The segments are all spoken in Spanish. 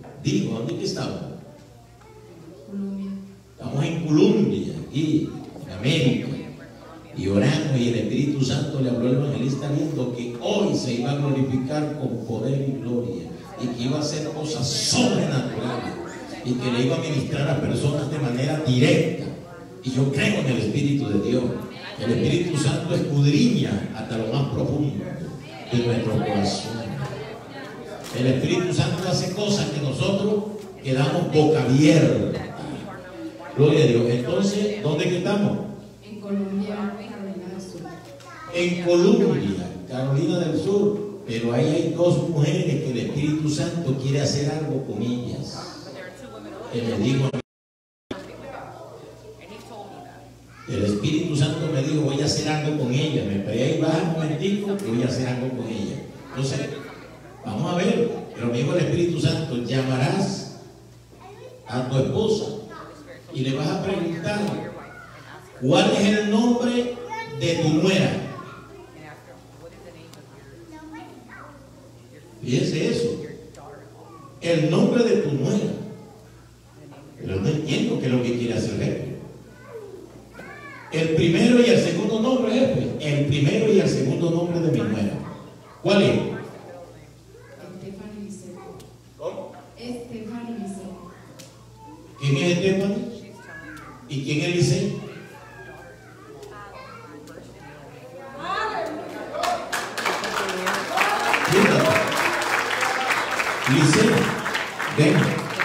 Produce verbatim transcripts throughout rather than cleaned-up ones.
Digo, ¿dónde que estamos? Colombia. Estamos en Colombia, aquí, en América. Y oramos, y el Espíritu Santo le habló al evangelista viendo que hoy se iba a glorificar con poder y gloria, y que iba a hacer cosas sobrenaturales, y que le iba a ministrar a personas de manera directa. Y yo creo en el Espíritu de Dios. El Espíritu Santo escudriña hasta lo más profundo de nuestro corazón. El Espíritu Santo hace cosas que nosotros quedamos boca abierta. Gloria a Dios. Entonces, ¿dónde que estamos? En Colombia, Carolina del Sur. En Colombia, Carolina del Sur. Pero ahí hay dos mujeres que el Espíritu Santo quiere hacer algo con ellas. Que le digo, el Espíritu Santo me dijo, voy a hacer algo con ella. Me esperé ahí, baja un momentico, que voy a hacer algo con ella. Entonces, vamos a ver. Pero me dijo el Espíritu Santo, llamarás a tu esposa y le vas a preguntar cuál es el nombre de tu nuera. Fíjese eso, el nombre de tu nuera. Pero no entiendo qué es lo que quiere hacer jefe. El primero y el segundo nombre, jefe. El primero y el segundo nombre de mi nuera. ¿Cuál es? Estefany Liceo. ¿Cómo? Estefany Liceo. ¿Quién es Estefany? ¿Y quién es Liceo? Liceo, ven.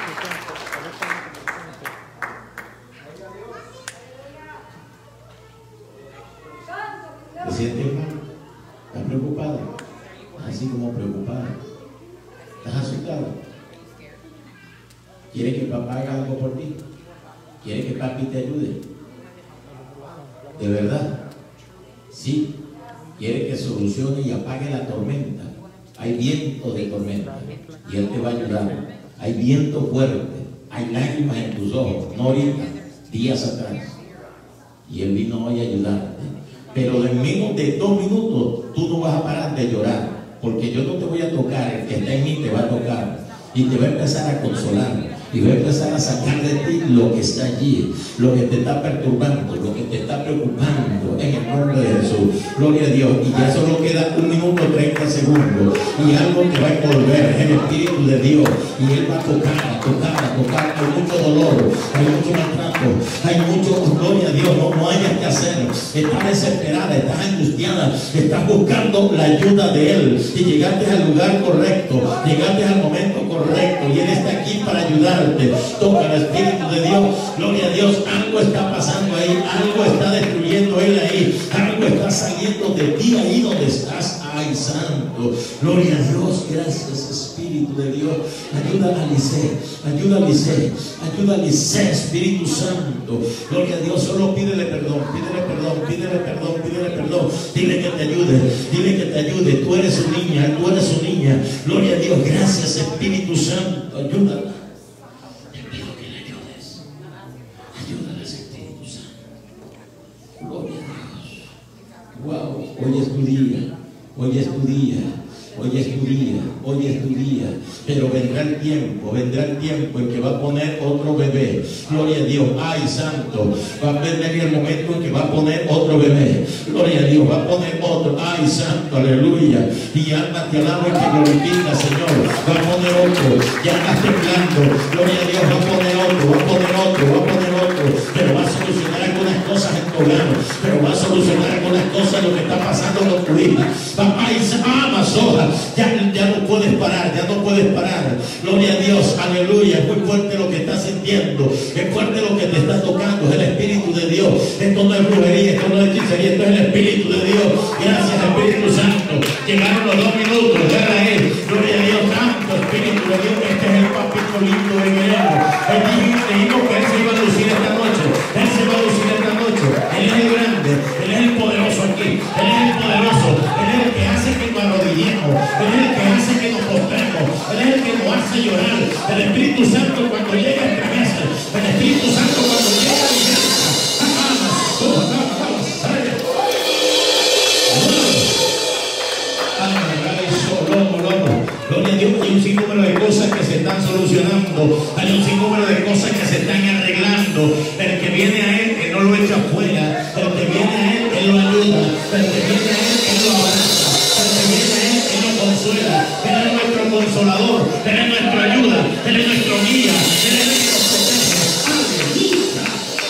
¿Se siente mal? ¿Estás preocupada? Así como preocupada. ¿Estás asustada? ¿Quieres que papá haga algo por ti? ¿Quieres que papi te ayude? ¿De verdad? Sí. ¿Quieres que solucione y apague la tormenta? Hay viento de tormenta y Él te va a ayudar. Hay viento fuerte, hay lágrimas en tus ojos, no ahorita, días atrás. Y Él vino hoy a ayudarte. Pero en menos de dos minutos tú no vas a parar de llorar, porque yo no te voy a tocar, el que está en mí te va a tocar y te va a empezar a consolar. Y va a empezar a sacar de ti lo que está allí, lo que te está perturbando, lo que te está preocupando, en el nombre de Jesús. Gloria a Dios. Y ya solo queda un minuto treinta segundos. Y algo te va a envolver, es el Espíritu de Dios. Y Él va a tocar, a tocar, a tocar. Hay mucho dolor, hay mucho maltrato, hay mucho, gloria a Dios, no, no hayas que hacer. Estás desesperada, estás angustiada, estás buscando la ayuda de Él. Y llegaste al lugar correcto, llegaste al momento correcto. Y Él está aquí para ayudar. Toca el Espíritu de Dios, gloria a Dios. Algo está pasando ahí, algo está destruyendo Él ahí, algo está saliendo de ti ahí donde estás. Ay, santo, gloria a Dios. Gracias, Espíritu de Dios. Ayuda a Liceo, ayuda a Liceo, ayuda a Liceo, Espíritu Santo, gloria a Dios. Solo pídele perdón, pídele perdón, pídele perdón, pídele perdón. Dile que te ayude, dile que te ayude. Tú eres su niña, tú eres su niña, gloria a Dios. Gracias, Espíritu Santo, ayúdala. Wow, hoy es tu día, hoy es tu día, hoy es tu día, hoy es tu día. Pero vendrá el tiempo, vendrá el tiempo en que va a poner otro bebé. Gloria a Dios. Ay, santo, va a venir el momento en que va a poner otro bebé. Gloria a Dios, va a poner otro. Ay, santo, aleluya. Y alma te alaba y te glorifica, Señor. Va a poner otro. Ya estás temblando. Gloria a Dios, va a poner otro, va a poner otro, va a poner otro. Pero va a solucionar algunas cosas en tu hogar. Pero va a solucionar algunas cosas lo que está pasando con tu hija. Ay, ama, soja. Ya, ya no puedes parar, ya no puedes parar. Gloria a Dios, aleluya. Es muy fuerte lo que estás sintiendo, es fuerte lo que te está tocando. Es el Espíritu de Dios. Esto no es brujería, esto no es hechicería, esto es el Espíritu de Dios. Gracias, Espíritu Santo. Llegaron los dos minutos, ya era Él. Gloria a Dios, santo Espíritu de Dios. Este es el papito lindo de Guerrero. Él dijo que Él se iba a lucir esta noche. Él se va a lucir esta noche. Él es el grande, Él es el poderoso aquí. Él es el poderoso, Él es el que hace que nos arrodillemos, Él es el que hace que nos postremos, Él es el que nos hace llorar. El Espíritu Santo cuando llega estremece. El Espíritu Santo cuando llega liberta. Gloria a Dios, hay un sinnúmero de cosas que se están solucionando. Hay un sinnúmero de cosas que se están arreglando. El que viene a Él, Él no lo echa afuera. El que viene a Él, Él lo ayuda. El que viene a Él, Él lo abraza. El que viene a Él, Él lo consuela. Él es nuestro consolador. Él es nuestra ayuda. Él es nuestro guía. Él es nuestro protege. ¡Aleluya!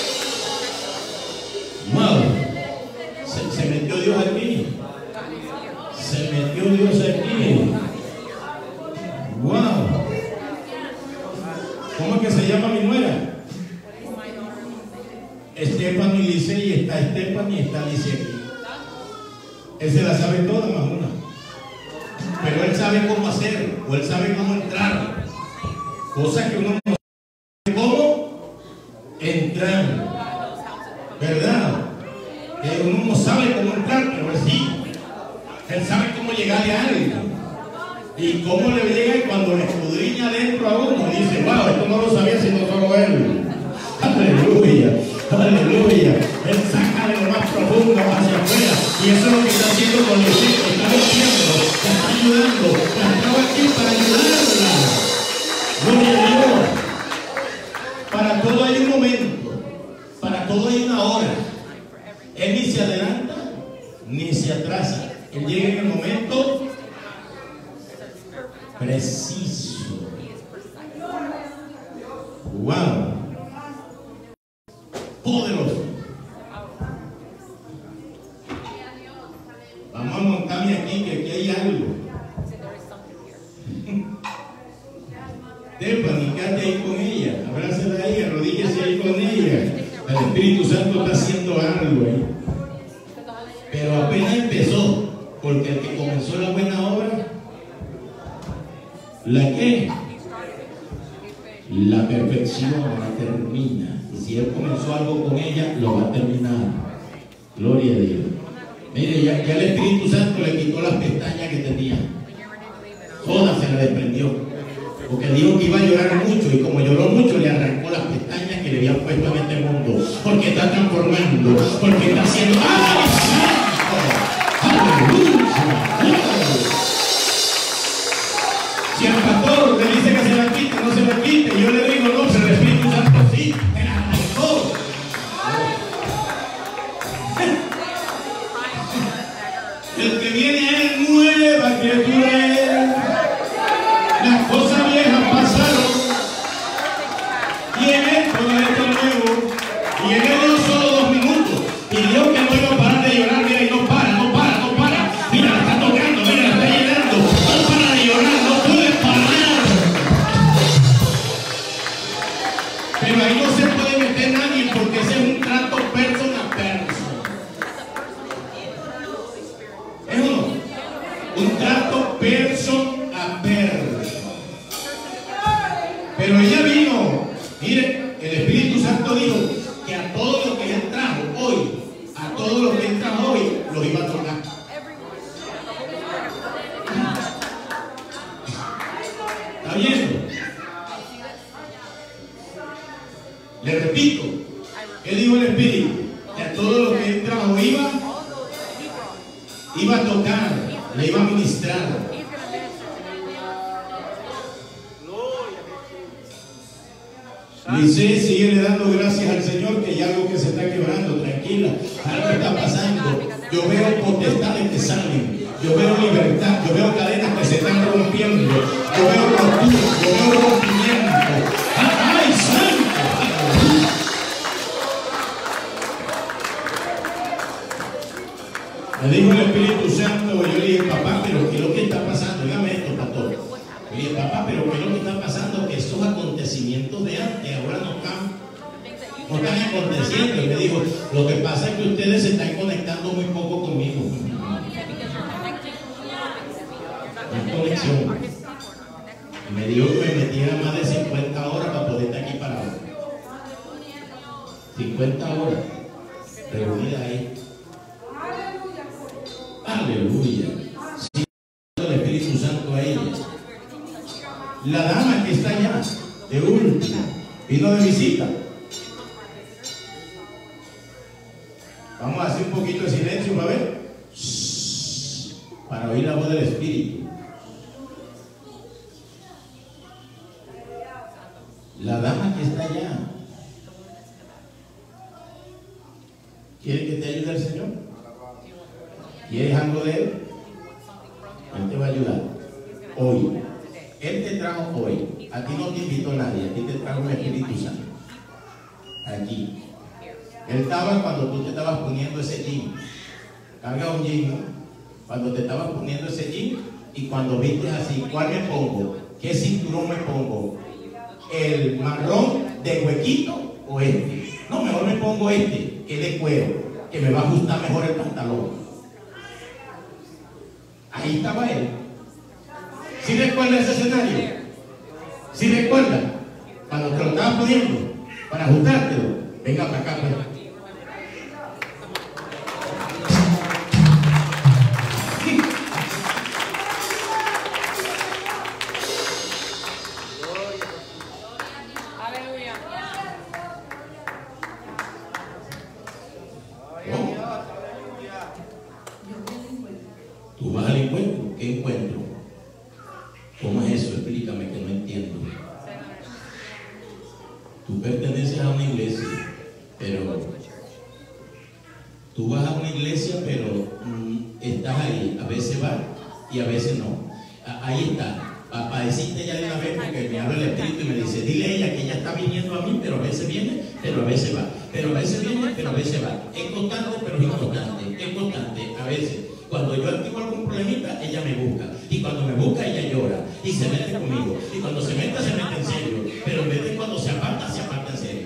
¡Wow! Se, se metió Dios aquí. Se metió Dios aquí. ¡Wow! ¿Cómo es que se llama mi nuera? Stephanie Licey. Está Stephanie y está Licey. Él se la sabe toda más una. Pero él sabe cómo hacer, o él sabe cómo entrar. Cosa que uno no sabe cómo entrar. ¿Verdad? Que uno no sabe cómo entrar, pero él sí. Él sabe cómo llegarle a alguien. Y cómo le llega, y cuando le escudriña adentro a uno, dice, wow, esto no lo sabía sino solo él. Aleluya, aleluya. Él saca de lo más profundo hacia afuera. Y eso es lo que está haciendo con los hijos. Está diciendo, está ayudando. Estaba aquí para ayudarla. Gloria a Dios. Para todo hay un momento. Para todo hay una hora. Él ni se adelanta ni se atrasa. Él llega en el momento preciso. Wow. Poderoso. Vamos a montarme aquí, que aquí hay algo. Stephanie, quédate ahí con ella. Abrázala ahí, arrodíllese ahí con ella. El Espíritu Santo está haciendo algo ahí. Pero apenas empezó, porque el que comenzó la buena obra, ¿la qué? La perfección la termina. Y si Él comenzó algo con ella, lo va a terminar. Gloria a Dios. Mire, ya, ya el Espíritu Santo le quitó las pestañas que tenía. Todas se le desprendió. Porque dijo que iba a llorar mucho, y como lloró mucho, le arrancó las pestañas que le habían puesto en este mundo. Porque está transformando, porque está haciendo. ¡Ay, santo! ¡Aleluya! Si el pastor le dice que se la quite, no se la quite. Yo le digo, no, pero el Espíritu Santo sí, me la arrancó. El que viene a Él, nueva criatura es. Las cosas viejas pasaron, y en Él todo esto nuevo. Y en Él no solo dos minutos. Y Dios que no iba a parar de llorar, mira, y no para, no para, no para. Mira, la está tocando, mira, la está llenando. No para de llorar, no puede parar. Pero ahí no se puede meter nadie, porque ese es un trato person a person. ¿Es o no? Un trato person a person. Pero ella vino, mire, el Espíritu Santo dijo que a todo lo que Él trajo hoy, a todo lo que Él trajo hoy, los iba a tocar. ¿Está viendo? Le repito, ¿qué dijo el Espíritu? Que a todo lo que Él trajo iba, iba a tocar, le iba a ministrar. Dice, sigue dando gracias al Señor, que hay algo que se está quebrando. Tranquila, algo está pasando. Yo veo potestades que salen, yo veo libertad, yo veo cadenas que se están rompiendo, yo veo roturas, yo veo rompimiento. ¡Ay, santo! Me dijo el Espíritu Santo, yo le dije, papá, pero ¿qué es lo que está pasando? Dígame esto, pastor. Le dije, papá, pero ¿qué es lo que está pasando? Que estos acontecimientos de antes ahora no están, no están aconteciendo. Y me dijo, lo que pasa es que ustedes se están conectando muy poco conmigo. No conexión. Y me dijo que me metiera más de cincuenta horas para poder estar aquí parado. cincuenta horas reunida ahí. Aleluya. Sí, el Espíritu Santo a ella. La dama que está allá, de última, vino de visita. Vamos a hacer un poquito de silencio para ver, para oír la voz del Espíritu. La dama que está allá, ¿quiere que te ayude el Señor? ¿Quieres algo de Él? Él te va a ayudar. Hoy. Él te trajo hoy. A ti no te invitó nadie. A ti te trajo el Espíritu Santo. Aquí. Él estaba cuando tú te estabas poniendo ese jean. Carga un jean, ¿no? Cuando te estabas poniendo ese jean y cuando viste así, ¿cuál me pongo? ¿Qué cinturón me pongo? ¿El marrón de huequito o este? No, mejor me pongo este, que es de cuero, que me va a ajustar mejor el pantalón. Ahí estaba él. ¿Sí recuerda ese escenario? ¿Sí recuerda? Cuando te lo estabas poniendo para ajustártelo. Venga para acá, pues. Sí. Aleluya. Tú vas al encuentro. ¿Qué encuentro? ¿Cómo es eso? Explícame, que no entiendo. Tú perteneces a una iglesia, pero tú vas a una iglesia, pero mm, estás ahí. A veces vas y a veces no. A, ahí está. Para decirte ya de una vez, porque me habla el Espíritu y me dice, dile a ella que ella está viniendo a mí, pero a veces viene, pero a veces va. Pero a veces viene, pero a veces va. Es constante, pero es inconstante. Es constante, a veces. Cuando yo activo algún problemita, ella me busca. Y cuando me busca, ella llora. Y se mete conmigo. Y cuando se mete, se mete en serio. Pero en vez de cuando se aparta, se aparta en serio.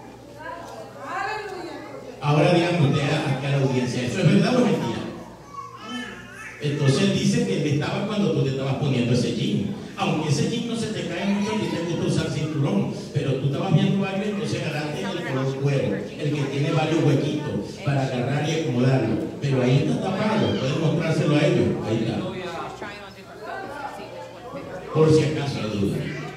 Ahora díganme usted aquí a la audiencia, ¿eso es verdad o es mentira? Entonces él dice que él estaba cuando tú te estabas poniendo ese jean. Aunque ese jean no se te cae mucho, a ti te gusta usar cinturón. Pero tú estabas viendo varios, entonces agarraste el color cuero, el que tiene varios huequitos para agarrar y acomodarlo. Pero ahí está tapado, puedes mostrárselo a ellos. Ahí está. Por si acaso hay duda.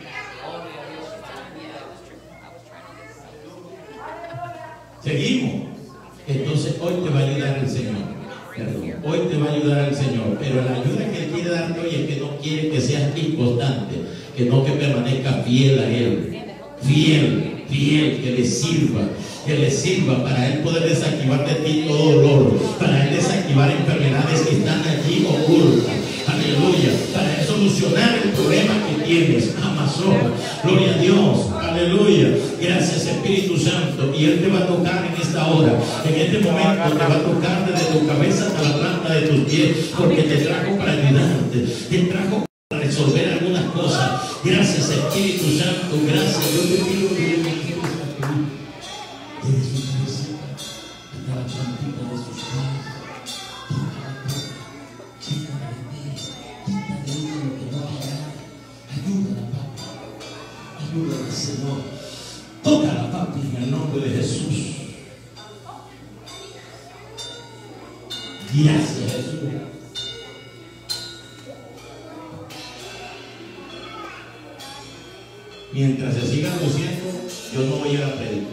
Seguimos. Entonces hoy te va a ayudar el Señor. Perdón. Hoy te va a ayudar el Señor. Pero la ayuda que Él quiere darte hoy es que no quiere que seas inconstante, que no que permanezca fiel a Él. Fiel, fiel, que le sirva, que le sirva para Él poder desactivar de ti todo dolor, para Él desactivar enfermedades que están allí ocultas. Aleluya, para Él solucionar el problema que tienes. Amazon, gloria a Dios, aleluya. Gracias Espíritu Santo. Y Él te va a tocar en esta hora, en este momento te va a tocar desde tu cabeza hasta la planta de tus pies, porque te trajo para ayudarte, te trajo para resolver algunas cosas. Gracias Espíritu Santo, gracias. Yo te pido que me quieres aquí desde su cabecita hasta la plantita de sus pies. Quítala de ti, quítale de ella lo que no quiera. Ayúdala, papi, ayúdala, Señor. Tócala, papi, en el nombre de Jesús. Gracias, Jesús. Mientras se sigan luciendo, yo no voy a la predica.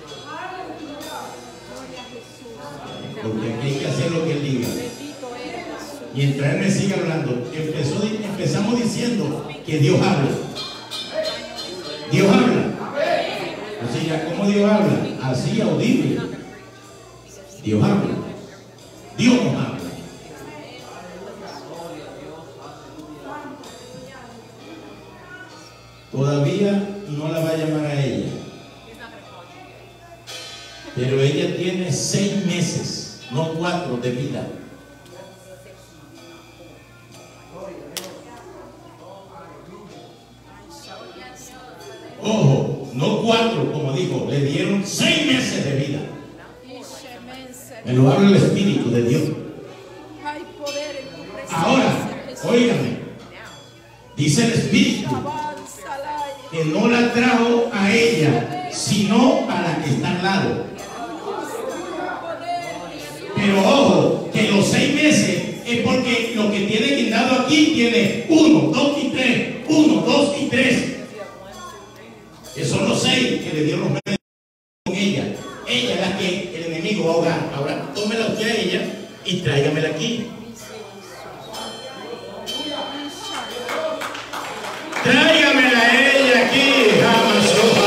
Porque aquí hay que hacer lo que Él diga. Mientras Él me siga hablando, empezó, empezamos diciendo que Dios habla. Dios habla. O sea, ¿cómo Dios habla? Así, audible. Dios habla. Dios nos habla. Todavía no la va a llamar a ella. Pero ella tiene seis meses, no cuatro, de vida. Ojo, no cuatro, como dijo, le dieron seis meses de vida. Me lo habla el Espíritu de Dios. Ahora, óigame, dice el Espíritu que no la trajo a ella, sino a la que está al lado. Pero ojo, que los seis meses es porque lo que tiene guindado aquí tiene uno, dos y tres, uno, dos y tres. Que son los seis que le dio los meses con ella. Ella es la que el enemigo va a ahogar. Ahora tómela usted a ella y tráigamela aquí. Tráigamela a ella aquí. Jamás.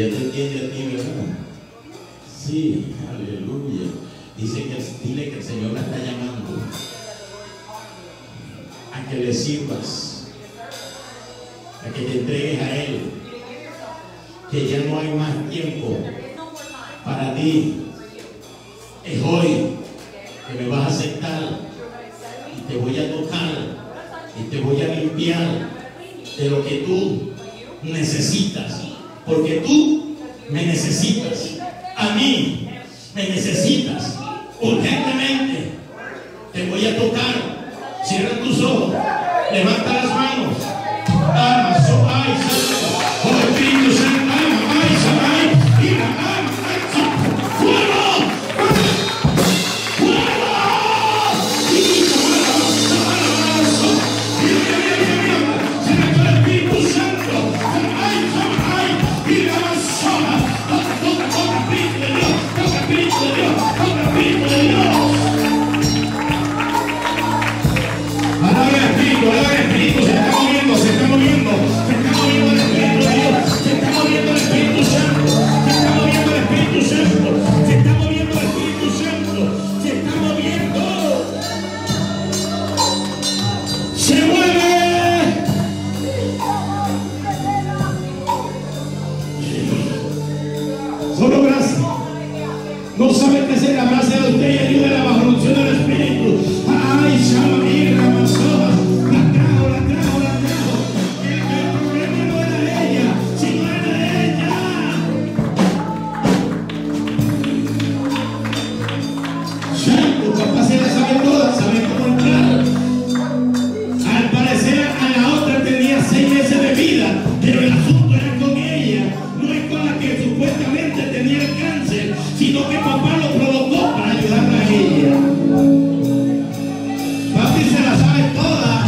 ya te entiende a ti, ¿verdad? Sí, aleluya. Dice que dile que el Señor la está llamando a que le sirvas, a que te entregues a Él, que ya no hay más tiempo para ti. Es hoy que me vas a aceptar y te voy a tocar y te voy a limpiar de lo que tú necesitas, porque tú me necesitas, a mí me necesitas urgentemente. Te voy a tocar. Cierra tus ojos, levanta las manos. Ama, so, ay, so, oh Espíritu Santo, ama, ay, so, ay, mira, ama, ay, so, fuego, fuego, y fuego, so, mira, mira, mira, mira, se me cae el Espíritu Santo, ay, so, ay, mira, so, toca, toca, toca, Espíritu de Dios, toca, Espíritu de Dios, toca, Espíritu de Dios. Alaba el Espíritu, alaba el Espíritu, se está moviendo, se está moviendo, se está moviendo el Espíritu de Dios, se está moviendo el Espíritu Santo, se está moviendo el Espíritu Santo, se está moviendo el Espíritu Santo, se está moviendo, se mueve. Solo gracias. No sabe qué hacer, abrace de usted y ayude a la bajo unción del Espíritu. Ay, Shamir, Ramazoba, la trajo, la trajo, la trajo. El, el problema no era ella, sino era ella. Ya, tu papá se la sabe toda, sabe cómo entrar. Al parecer a la otra tenía seis meses de vida, pero el asunto era con ella, no es con la que supuestamente tenía el cáncer, sino que papá lo provocó para ayudarla a ella. Papi se la sabe toda.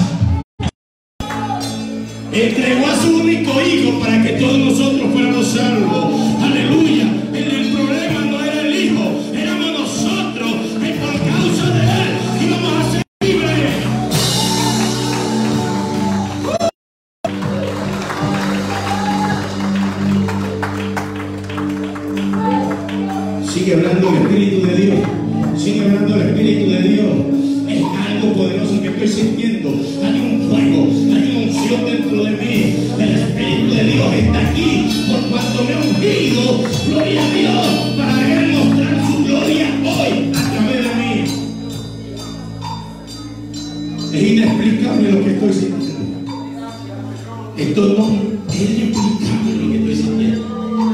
Entregó a su único hijo para que todos nosotros fuéramos salvos. Aleluya. El, el problema no era el hijo, éramos nosotros que por causa de él íbamos a ser libres. Sigue hablando el Espíritu de Dios. Sigue hablando el Espíritu de Dios. Es algo poderoso que estoy sintiendo. Hay un fuego, hay una unción dentro de mí. El Espíritu de Dios está aquí por cuanto me ha ungido. Gloria a Dios para Él mostrar su gloria hoy a través de mí. Es inexplicable lo que estoy sintiendo. Esto no es inexplicable lo que estoy sintiendo.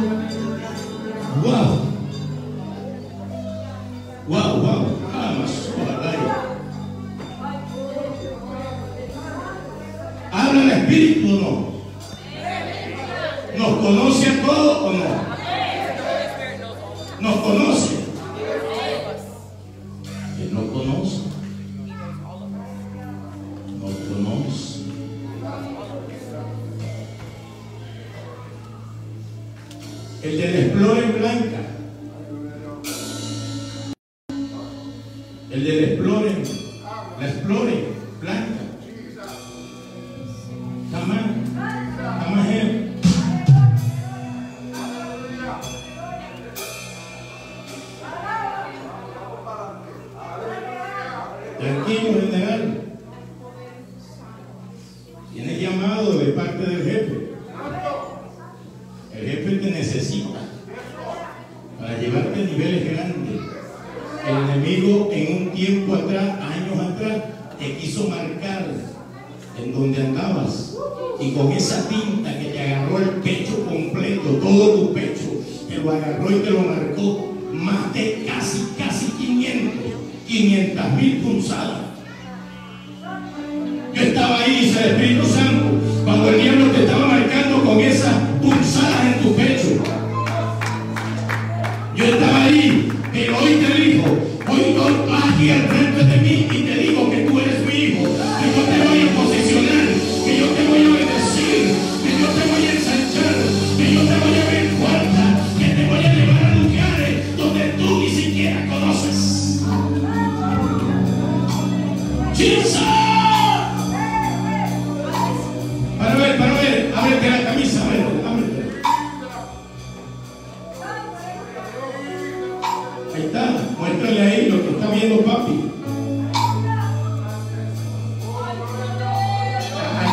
Wow. Wow, wow. ¿Habla el Espíritu o no? ¿Nos conoce a todos o no? ¿Nos conoce? Él nos conoce. Nos conoce. El del Explorer blanca. El del Explorer. La Explorer blanca. Jamás. Jamás él. Tranquilo, general. Tienes llamado de parte del jefe. El jefe te necesita para llevarte a niveles grandes. El enemigo en un tiempo atrás, años atrás, te quiso marcar en donde andabas, y con esa tinta que te agarró el pecho completo, todo tu pecho, te lo agarró y te lo marcó más de casi, casi quinientas mil punzadas. Yo estaba ahí, dice el Espíritu Santo, cuando el diablo te estaba marcando con esas punzadas en tu pecho. Yo estaba ahí, pero hoy te digo, hoy estoy aquí al frente de mí y te digo que tú eres mi hijo, que yo te voy a posicionar, que yo te voy a bendecir, que yo te voy a ensanchar, que yo te voy a abrir puertas, que te voy a llevar a lugares donde tú ni siquiera conoces. ¡Jesus! Para ver, para ver, a ver.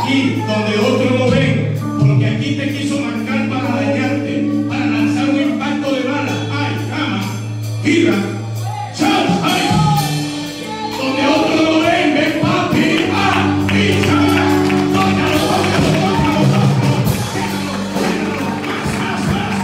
aquí donde otros lo ven, porque aquí te quiso marcar para dañarte, para lanzar un impacto de bala. Ay, cama, gira, chao, ay. Donde otros lo ven, ven papi, ah, y chao. Tócalo, tócalo, tócalo, tócalo. Más, más, más.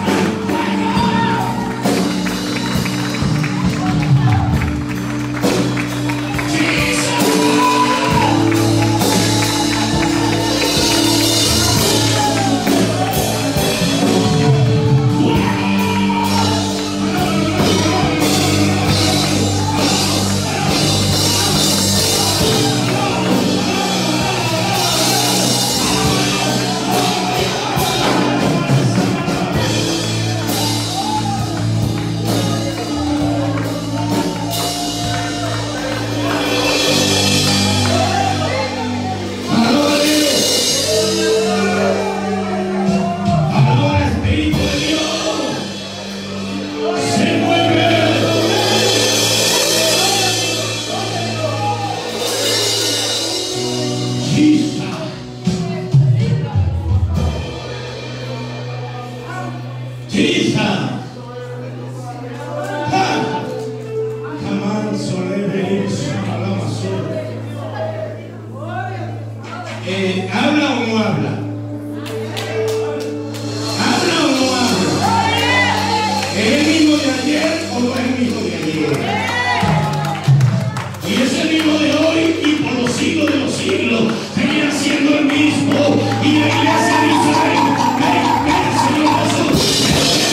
Eh, ¿habla o no habla? ¿Habla o no habla? ¿Es el mismo de ayer o no es el mismo de ayer? Y es el mismo de hoy y por los siglos de los siglos seguirá siendo el mismo. Y la iglesia dice: ven, ven, ven, Señor Jesús.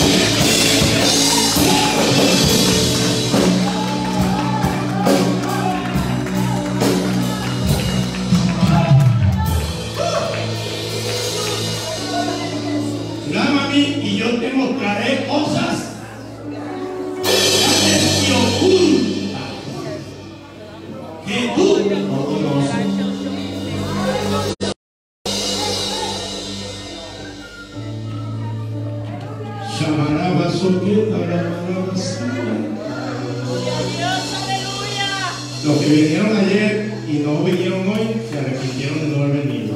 Clama a mí y yo te mostraré cosas que te ocultan, que tú no conoces. Shamaraba soqueta, ramaraba sana. Los que vinieron ayer y no vinieron hoy se arrepintieron de no haber venido.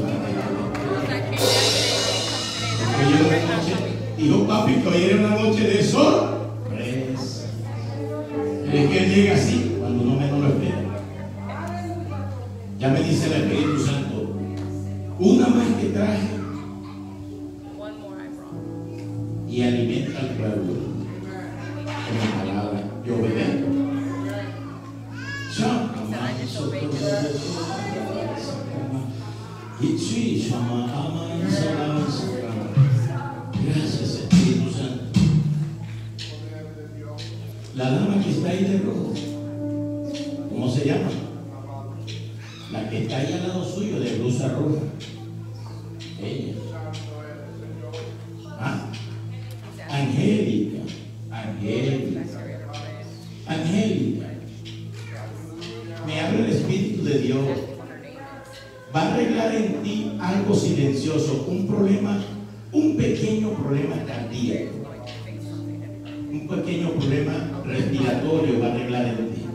Dijo papi que hoy era una noche de sorpresa. Es que él llega así cuando uno menos lo espera. Ya me dice el Espíritu Santo: una más que traje y alimenta al pueblo con mi palabra. Yo obedezco. Gracias, Espíritu Santo. La dama que está ahí de rojo, ¿cómo se llama? La que está ahí al lado suyo de blusa roja. Ella. ¿Ah? Angélica. Angélica. Angélica. Me habla el Espíritu de Dios. Va a arreglar en ti algo silencioso, un problema, un pequeño problema cardíaco, un pequeño problema respiratorio va a arreglar en ti.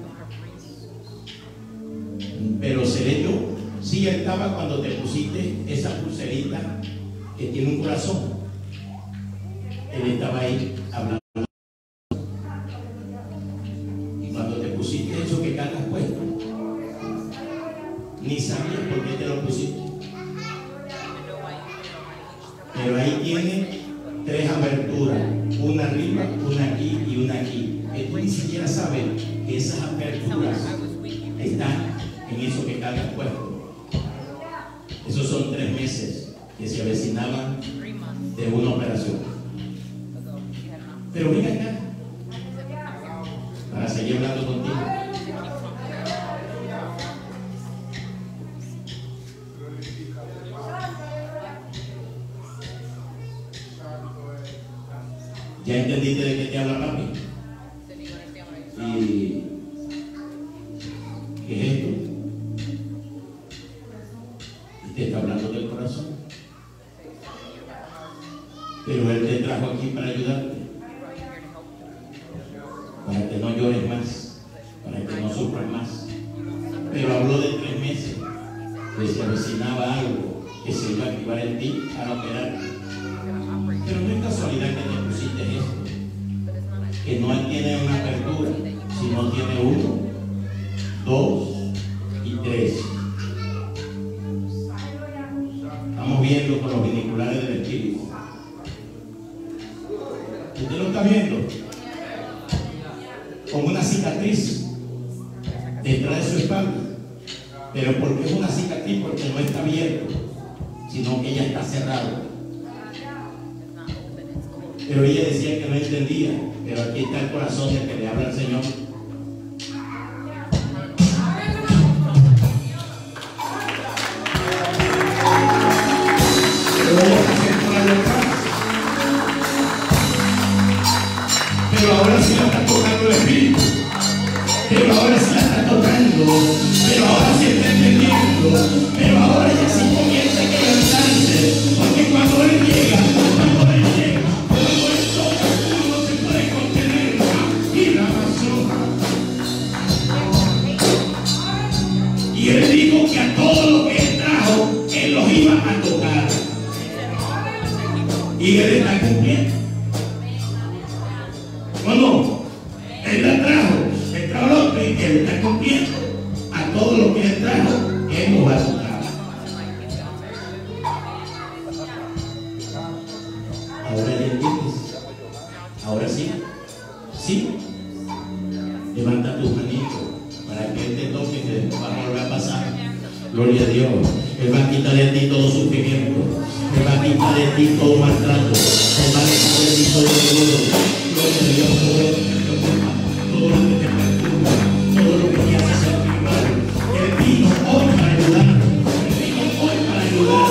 Pero seré yo. Sí, estaba cuando te pusiste esa pulserita que tiene un corazón. Él estaba ahí hablando. Y cuando te pusiste eso que cargas puesto, ni sabías por qué te lo pusiste. Pero ahí tiene tres aberturas, una arriba, una aquí y una aquí. Que tú ni siquiera sabes que esas aberturas están en eso que cargas puesto. Esos son tres meses que se avecinaban de una operación. Pero ven acá para seguir hablando contigo. ¿Ya entendiste de qué te habla papi? ¿Y qué es esto? Y te está hablando del corazón. Pero él te trajo aquí para ayudarte, para que no llores más, para que no sufras más. Pero habló de tres meses, que se avecinaba algo que se iba a activar en ti para operar. Pero no es casualidad que te pusiste esto, que no tiene una apertura, sino tiene uno, dos y tres. Estamos viendo con los binoculares del Espíritu. ¿Usted lo está viendo? Con una cicatriz detrás de su espalda. Pero ¿por qué es una cicatriz? Porque no está abierto, sino que ella está cerrada. Pero ella decía que no entendía. Pero aquí está el corazón del que le habla al Señor. Pero ahora sí la está tocando el Espíritu. Pero ahora sí la está tocando. Pero ahora sí está entendiendo. Pero ahora ya sí comienza a quebrantarse. Porque cuando Él llega, cuando Él llega, cuando Él toca, uno no se puede contener. Y la basura. Y Él dijo que a todo lo que Él trajo, Él los iba a tocar. Y Él está cumpliendo. ¿O no? Él la trajo, Él trajo lo que Él está cumpliendo. A todo lo que Él trajo, Él nos va a tocar. Ahora ya entiendes. Ahora sí. Sí. Levanta tus manitos para que Él te toque, que después va a volver a pasar. Gloria a Dios. Él va a quitar de ti todo sufrimiento. Él va a quitar de ti todo maltrato. Él va a quitar de ti todo dolor. Gloria a Dios. Todo lo que te preocupa, todo lo que te perturba, todo lo que te hace sentir mal. Él vino hoy para ayudar. Él vino hoy para ayudar.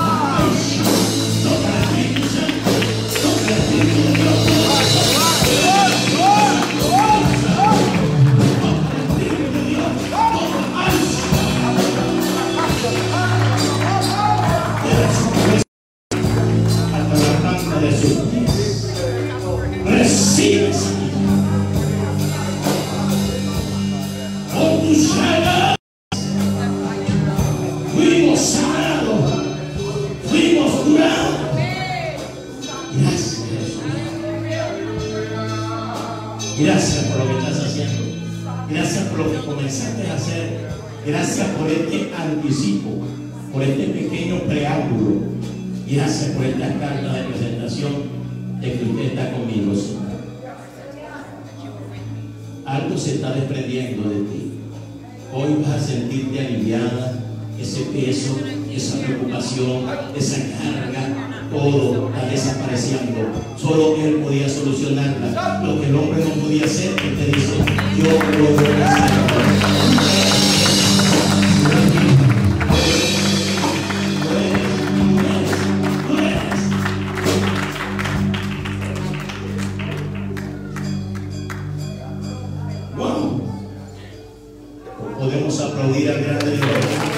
Toca el Espíritu Santo. Toca el Espíritu de Dios. Gracias por lo que estás haciendo. Gracias por lo que comenzaste a hacer. Gracias por este anticipo, por este pequeño preámbulo. Gracias por esta carta de presentación de que usted está conmigo, Señor. Algo se está desprendiendo de ti. Hoy vas a sentirte aliviada. Ese peso, esa preocupación, esa carga, todo está desapareciendo. Solo Él podía solucionarla. Lo que el hombre no podía hacer, Él te dice: yo lo voy a hacer. Wow. Podemos aplaudir al grande Dios.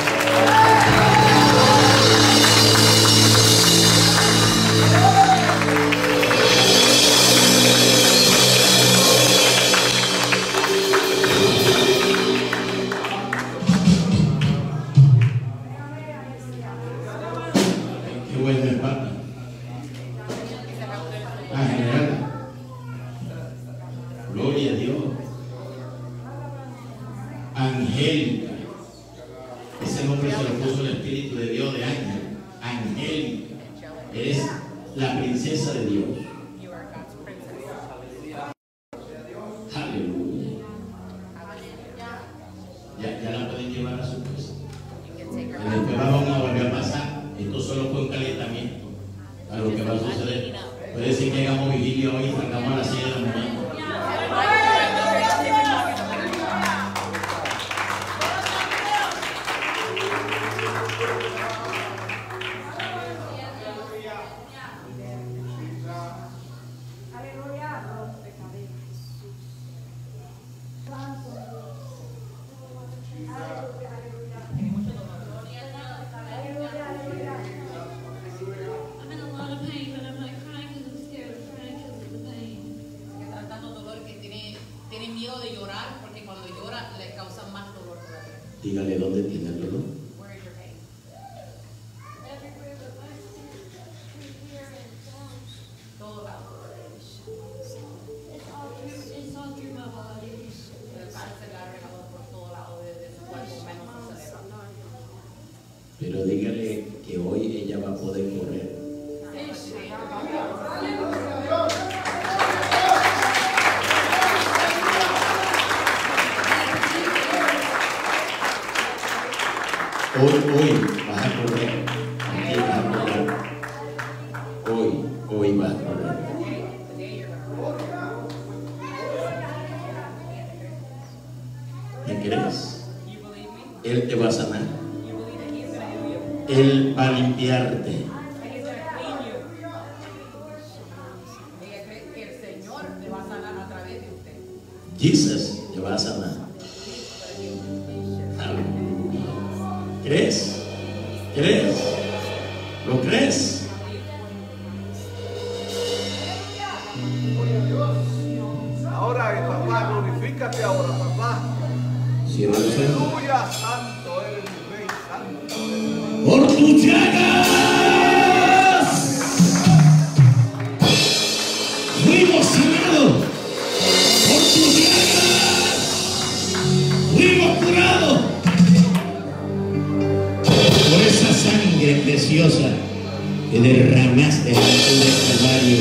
Angélica, ese nombre se lo puso el Espíritu de Dios de ángel. Angélica, eres la princesa de Dios. Aleluya. Ya, ya la pueden llevar a su casa. Después vamos a volver a pasar. Esto solo fue un calentamiento a lo que va a suceder. Puede decir que hagamos vigilia hoy y sacamos a las seis de la mañana. Dígale dónde tiene el dolor. Pero dígale que hoy ella va a poder correr. Hoy, hoy vas a correr. Aquí vas a correr. Hoy, hoy vas a correr. ¿Me crees? Él te va a sanar. Él va a limpiarte. Jesús te va a sanar. ¿Crees? ¿Crees? ¿Lo crees? Ahora, papá, glorifícate ahora, papá. Cierra los ojos. Aleluya, santo eres mi rey, santo eres. Por tus llagas fuimos sanados. Por tus llagas fuimos curados. Por esa sangre preciosa que derramaste en la cruz del Calvario,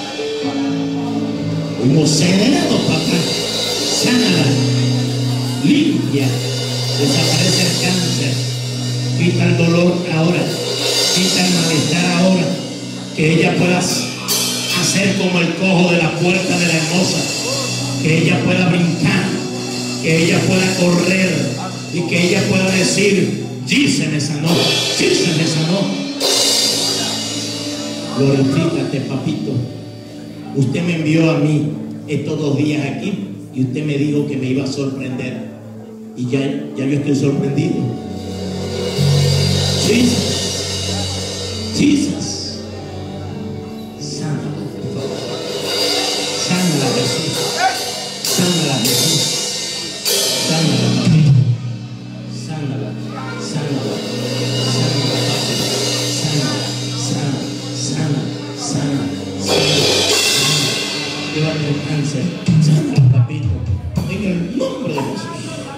fuimos sanados, papá. Sánala, limpia, desaparece el cáncer, quita el dolor ahora, quita el malestar ahora, que ella pueda hacer como el cojo de la puerta de la hermosa, que ella pueda brincar, que ella pueda correr y que ella pueda decir: sí se me sanó, sí se me sanó. Glorifícate, papito. Usted me envió a mí estos dos días aquí y usted me dijo que me iba a sorprender. Y ya, ya yo estoy sorprendido. Jesus, Jesus, sánala, por favor. Sánala, Jesús. Sánala, Jesús. Sánala, papito. Sánala, sánala, sánala, papi. Sánala, sana, sana, sana, sana. Llévate el cáncer. Sánala, papito. En el nombre de Jesús.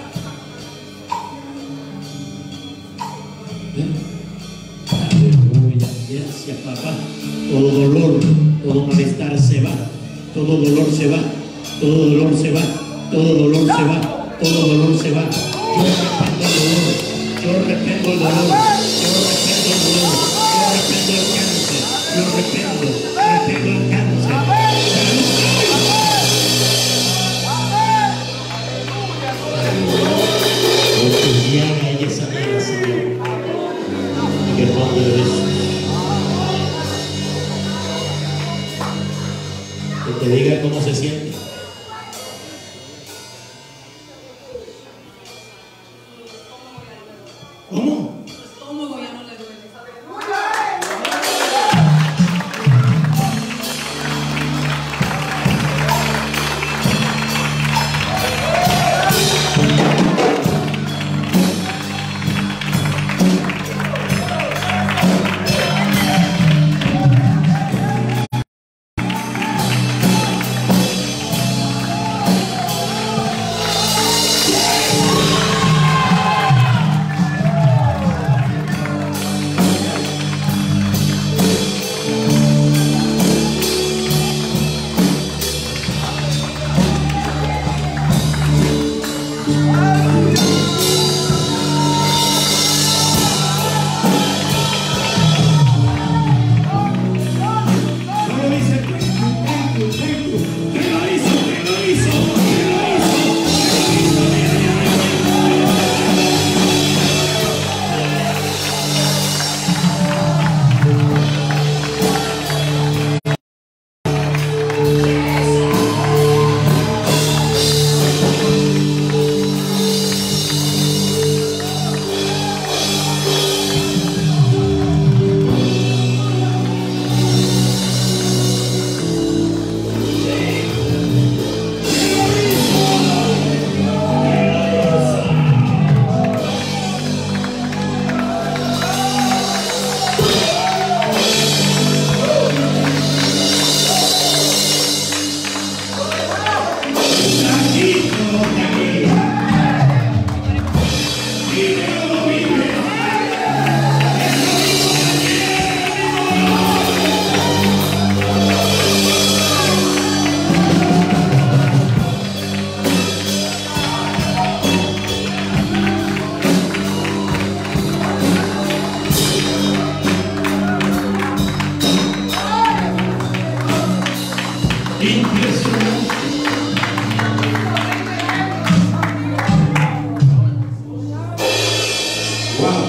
Aleluya, gracias, papá. Todo dolor, todo malestar se va, todo dolor se va, todo dolor se va, todo dolor se va, todo dolor se va. Yo reprendo el dolor, yo reprendo el dolor, yo reprendo el dolor, yo reprendo el cáncer, yo reprendo, reprendo el cáncer. Porque ya hay esa manera, Señor. En el nombre de Jesús. Que te diga cómo se siente. ¿Cómo? Impresionante. Wow.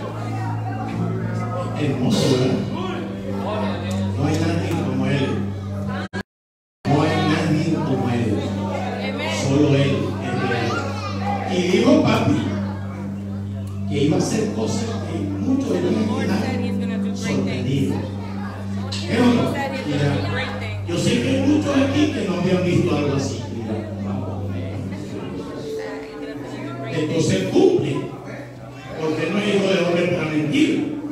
Hermoso, ¿verdad? No hay nadie como él. No hay nadie como él. Solo él es real. Y dijo papi que iba a hacer cosas que muchos de ellos están sorprendidos. ¿Qué o no? Mira, yo sé que hay muchos aquí que no habían visto algo así. Mira, entonces cumple, porque no es hijo de hombre para mentir.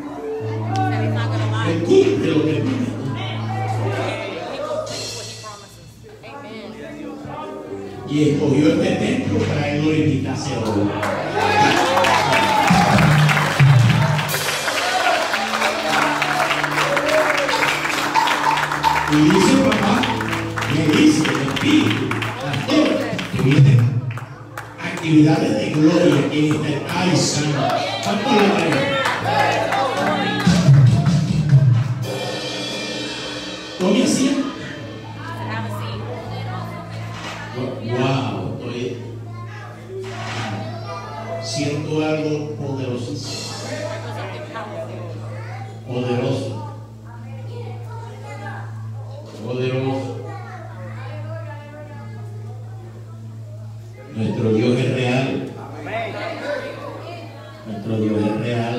Él cumple lo que dice. Y escogió este templo para él glorificarse hoy. Y dice papá, me dice el espíritu, pastor, que vienen actividades de gloria en este ay santo. ¿Cuánto lo creen? ¿Cómo hacían? Wow, estoy siento algo poderosísimo. Poderoso. Poderoso. Nuestro Dios es real. Nuestro Dios es real.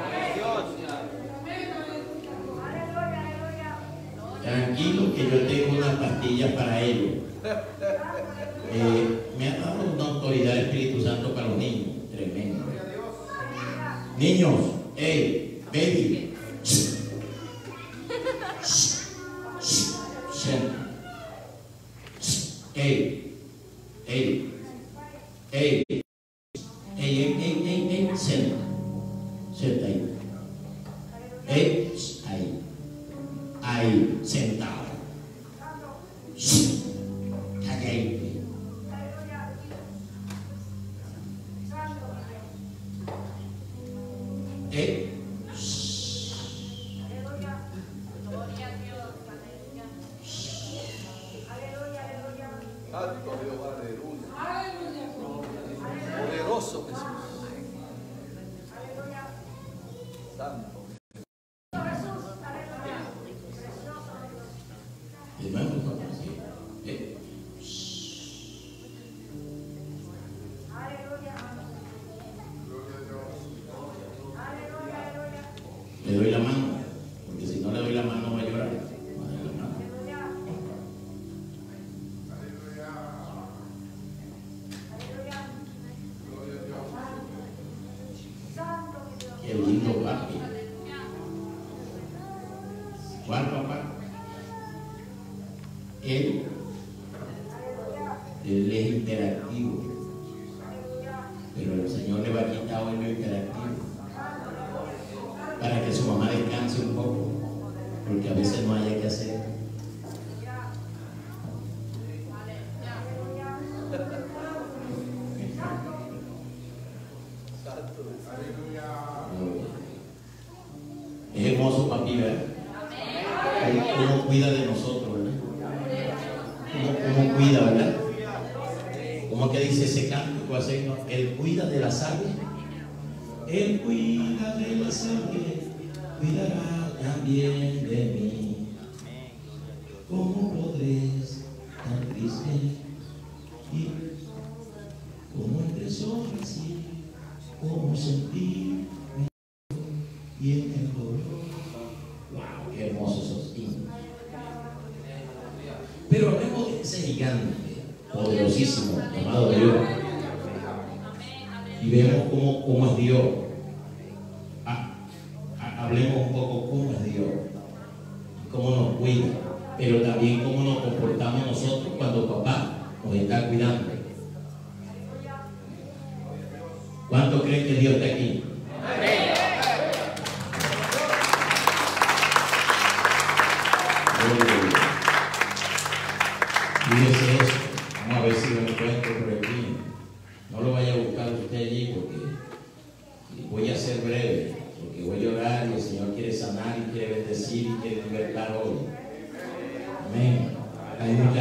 Tranquilo que yo tengo una pastilla para ellos. Eh, me ha dado una autoridad del Espíritu Santo para los niños. Tremendo. Niños, hey, baby. Hey, hey, hey, hey, hey, hey, hey, hey, senta, senta ahí, hey, ahí, ahí, sentado, callate. Hey. Santo Dios, aleluya. Poderoso Jesús. Santo. Hermano, eh. Le doy la mano, porque si no le doy la mano va a llorar. Qué lindo papi. ¿Cuál papá? Él, él es interactivo, pero el Señor le va a quitar hoy lo interactivo para que su mamá descanse un poco, porque a veces no haya que hacer. Es hermoso papi, ¿verdad? Cómo, cómo cuida de nosotros, ¿verdad? Cómo, cómo cuida, ¿verdad? ¿Cómo que dice ese canto que hace? Él cuida de las aves. Él cuida de las aves, cuidará también de mí. ¿Cómo podré tan triste ir? ¿Cómo entre solas y cómo sentir y en el dolor? ¡Wow! ¡Qué hermosos esos himnos! Pero hablemos de ese gigante poderosísimo llamado Dios y vemos cómo, cómo es Dios. Ah, hablemos un poco cómo es Dios, cómo nos cuida, pero también cómo nos comportamos nosotros cuando papá nos está cuidando. ¿Cuántos creen que Dios está aquí? Fíjese eso. Vamos a ver si lo encuentro por aquí. No lo vaya a buscar usted allí porque voy a ser breve, porque voy a orar y el Señor quiere sanar y quiere bendecir y quiere libertar hoy. Amén. Hay mucha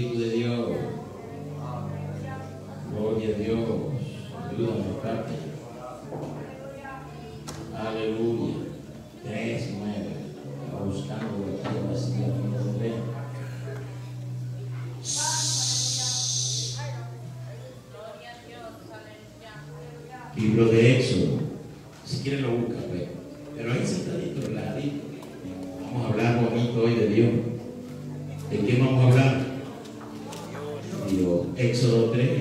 Espíritu de Dios. Gloria a Dios. Ayúdame, Padre. Aleluya. Tres, nueve. Estaba buscando aquí en la silla donde ve. Libro de Éxodo. Si quieren lo busca, pues. Pero ahí sentadito, relajadito. Vamos a hablar bonito hoy de Dios. ¿De qué vamos a hablar? Dios. Éxodo tres.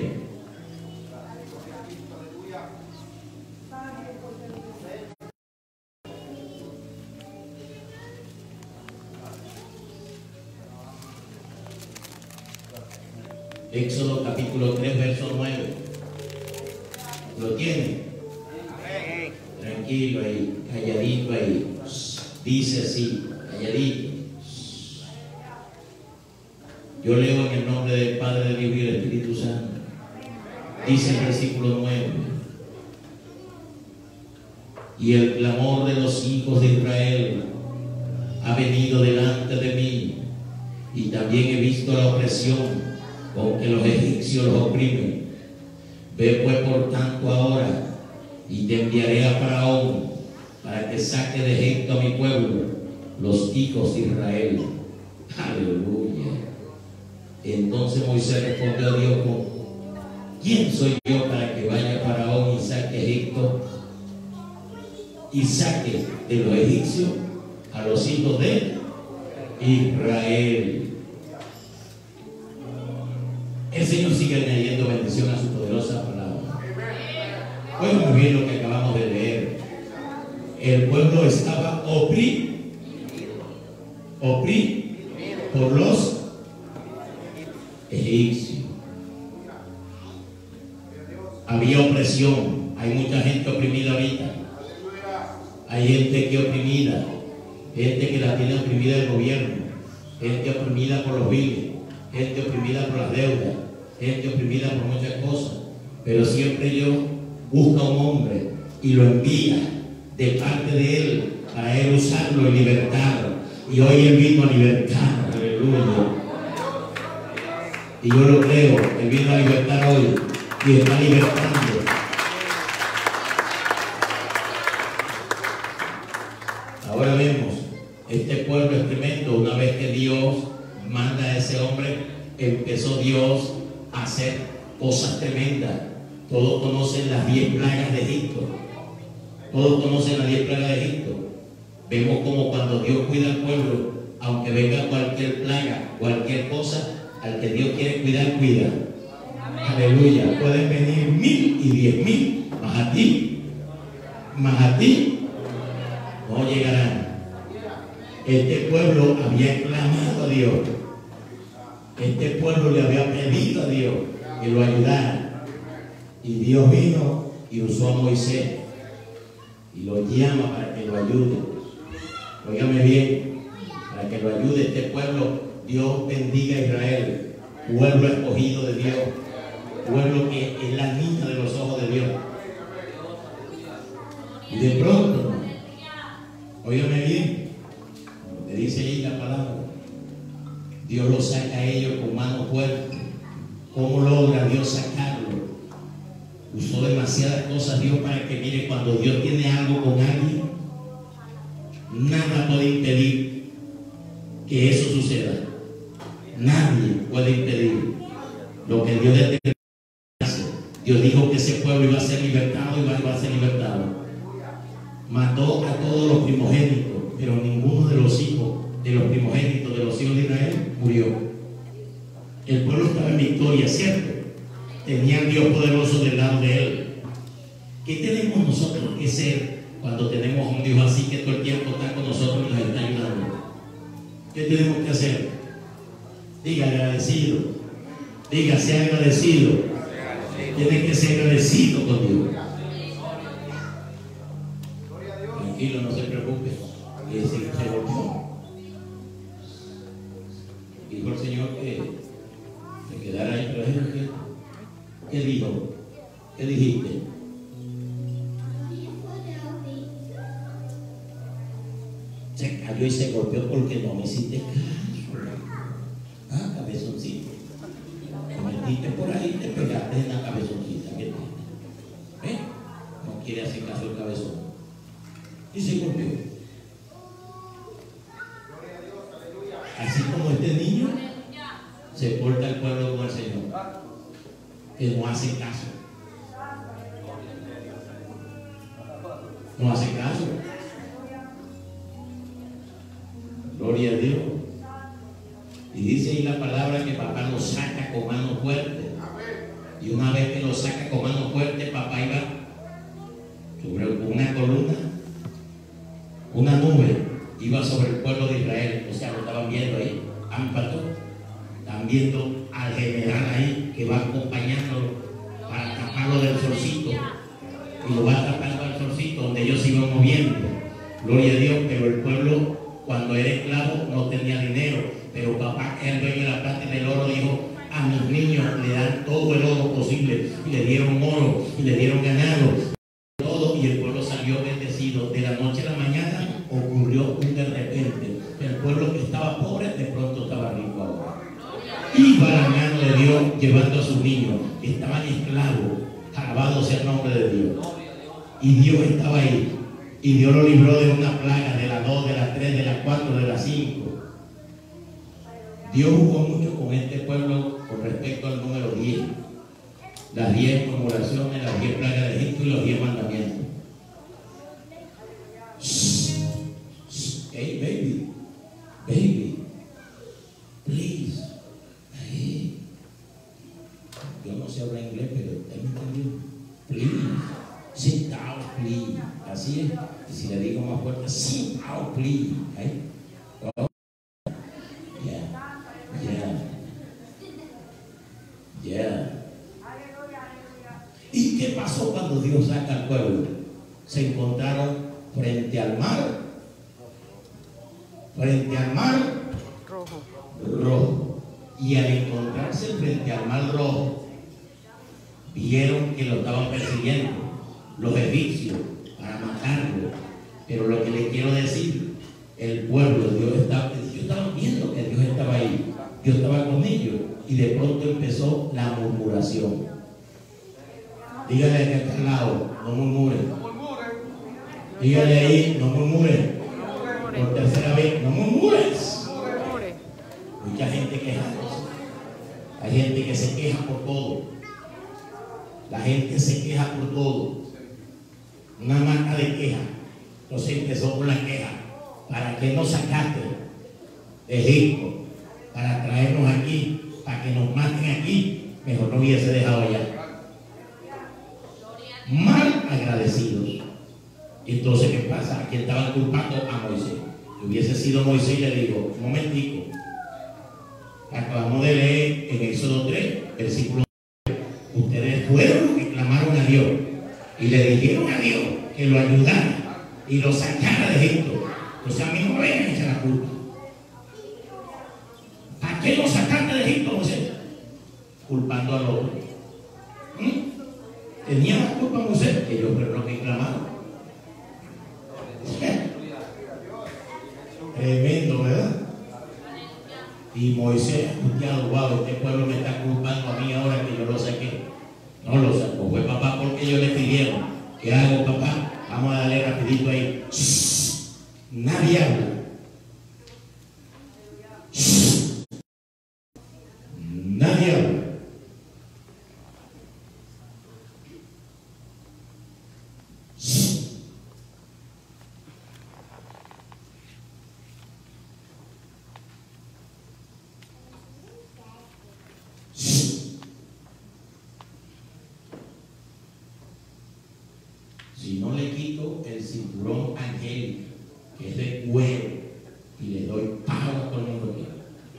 Éxodo capítulo tres, verso nueve. ¿Lo tiene? Tranquilo ahí, calladito ahí. Dice así, calladito. Yo leo en el nombre del Padre, del Hijo y del Espíritu Santo. Dice el versículo nueve. Y el clamor de los hijos de Israel ha venido delante de mí, y también he visto la opresión con que los egipcios los oprimen. Ve pues por tanto ahora, y te enviaré a Faraón para que saque de Egipto a mi pueblo, los hijos de Israel. Aleluya. Entonces Moisés respondió a Dios: ¿quién soy yo para que vaya a Faraón y saque Egipto y saque de los egipcios a los hijos de Israel? El Señor sigue añadiendo bendición a su poderosa palabra. Oigan muy bien lo que acabamos de leer. El pueblo estaba oprimido, oprimido por los egipcios. Había opresión. Hay mucha gente oprimida ahorita. Hay gente que oprimida, gente que la tiene oprimida el gobierno, gente oprimida por los biles, gente oprimida por las deudas, gente oprimida por muchas cosas. Pero siempre Dios busca a un hombre y lo envía de parte de Él para Él usarlo y libertarlo. Y hoy Él vino a libertar. Aleluya. Y yo lo creo, Él vino a libertar hoy y está libertando. Ahora vemos, este pueblo es tremendo. Una vez que Dios manda a ese hombre, empezó Dios a hacer cosas tremendas. Todos conocen las diez plagas de Egipto. Todos conocen las diez plagas de Egipto. Vemos como cuando Dios cuida al pueblo, aunque venga cualquier plaga, cualquier cosa, al que Dios quiere cuidar, cuida. Aleluya. Pueden venir mil y diez mil, más a ti, más a ti, no llegarán. Este pueblo había clamado a Dios. Este pueblo le había pedido a Dios que lo ayudara. Y Dios vino y usó a Moisés y lo llama para que lo ayude. Óigame bien, para que lo ayude este pueblo. Dios bendiga a Israel, pueblo escogido de Dios, pueblo que es la niña de los ojos de Dios. Y de pronto, óigame bien, como te dice ahí la palabra, Dios lo saca a ellos con mano fuerte. ¿Cómo logra Dios sacarlo? Usó demasiadas cosas Dios para que, mire, cuando Dios tiene algo con alguien, nada puede impedir que eso suceda. Nadie puede impedir lo que Dios determina. Dios dijo que ese pueblo iba a ser libertado y iba a ser libertado. Mató a todos los primogénitos, pero ninguno de los hijos de los primogénitos de los hijos de Israel murió. El pueblo estaba en victoria, ¿cierto? Tenía al Dios poderoso del lado de él. ¿Qué tenemos nosotros que ser cuando tenemos un Dios así que todo el tiempo está con nosotros y nos está ayudando? ¿Qué tenemos que hacer? Diga agradecido. Diga, sea agradecido. Tienes que ser agradecido con Dios. Tranquilo, no se preocupe. Y ese se volvió. Dijo el Señor que se quedara ahí, pero ¿qué? ¿Qué dijo? ¿Qué dijiste? Se cayó y se golpeó porque no me hiciste caso. Ah, cabezoncito. metiste por ahí y te pegaste en la cabezoncita que tiene. ¿Eh? No quiere hacer caso el cabezón. Y se golpeó. Así como este niño se porta el pueblo con el Señor, que no hace caso. No hace caso. Gloria a Dios. Y dice ahí la palabra que papá lo saca con mano fuerte. Y una vez que lo saca con mano fuerte, papá iba sobre una columna, una nube, iba sobre el pueblo de Israel. O sea, lo estaban viendo ahí. Ámpato. Están viendo al general ahí que va acompañándolo para taparlo del solcito. Y lo va tapando al solcito donde ellos se iban moviendo. Gloria a Dios, pero el pueblo, cuando era esclavo, no tenía dinero. Pero papá, que era el dueño de la plata y del oro, dijo: a mis niños le dan todo el oro posible. Y le dieron oro, y le dieron ganado, todo, y el pueblo salió bendecido. De la noche a la mañana ocurrió un de repente. El pueblo que estaba pobre, de pronto estaba rico ahora. Iba la mano de Dios llevando a sus niños, que estaban esclavos. Alabado sea el nombre de Dios. Y Dios estaba ahí. Y Dios lo libró de una plaga, de las dos, de las tres, de las cuatro, de las cinco. Dios jugó mucho con este pueblo con respecto al número diez. Las diez murmuraciones, las diez plagas de Egipto y los diez mandamientos. Hey, baby. Baby. Please. Hey. Yo no sé hablar inglés, pero usted me entendió. Please. Sit down, please. Así es. Y si le digo más fuerte, sit down, please. ¿Eh? Oh. Yeah. Yeah. Yeah. ¿Y qué pasó cuando Dios saca al pueblo? Se encontraron frente al mar. Frente al mar rojo. rojo. Y al encontrarse frente al mar rojo, vieron que lo estaban persiguiendo los egipcios para matarlo. Pero lo que les quiero decir, el pueblo, Dios estaba, ellos estaban viendo que Dios estaba ahí, Dios estaba con ellos, y de pronto empezó la murmuración. Dígale que está al lado, no murmuren. Dígale ahí, no murmuren. Por tercera vez, no murmures. Mucha gente quejándose. Hay gente que se queja por todo. La gente se queja por todo. Una marca de queja. Entonces empezó con la queja. ¿Para qué nos sacaste de Egipto? Para traernos aquí, para que nos maten aquí. Mejor no hubiese dejado allá. Mal agradecidos. Entonces, ¿qué pasa? ¿A quién estaban culpando? A Moisés. Si hubiese sido Moisés, le digo: un momentico. Acabamos de leer en Éxodo tres, versículo nueve. Ustedes fueron los que clamaron a Dios y le dijeron a Dios que lo ayudara y lo sacara de Egipto. Entonces a mí no me vayan a echar la culpa. ¿A qué lo sacaste de Egipto, Moisés? Culpando al otro. ¿Mm? ¿Tenía la culpa Moisés? Que ellos fueron los que clamaron. Tremendo, ¿verdad? Y Moisés, escuchado: wow, este pueblo me está culpando a mí ahora que yo lo saqué. No lo sacó, fue papá porque ellos le pidieron. ¿Qué hago, papá? Vamos a darle rapidito ahí. Shh. Nadie habla. Shh. Nadie habla. Shh. Si no le quito el cinturón angélico, que es de cuero, y le doy pavo a todo el mundo aquí.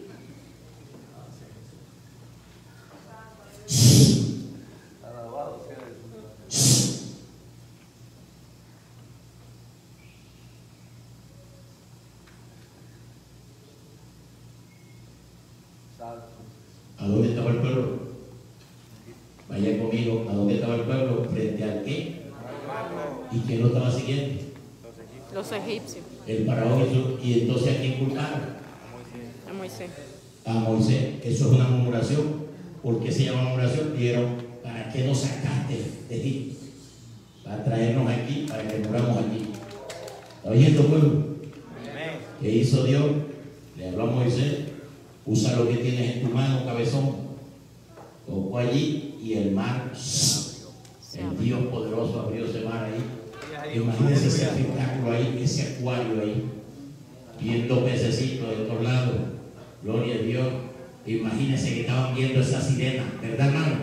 ¿A dónde estaba el pueblo? Vaya conmigo. ¿A dónde estaba el pueblo? ¿Frente al qué? ¿Y quién lo estaba siguiendo? Los egipcios. El faraón. ¿Y entonces a quién culparon? A Moisés. A Moisés. Eso es una murmuración. ¿Por qué se llama murmuración? Dijeron, ¿para qué nos sacaste de Egipto? Para traernos aquí, para que muramos aquí. ¿Está oyendo, pueblo? ¿Qué hizo Dios? Le habló a Moisés, usa lo que tienes en tu mano, cabezón. Tocó allí y el mar, el Dios poderoso abrió ese mar ahí. Imagínense ese espectáculo ahí, ese acuario ahí, viendo pececitos de todos lados. Gloria a Dios. Imagínense que estaban viendo esa sirena, ¿verdad, hermano?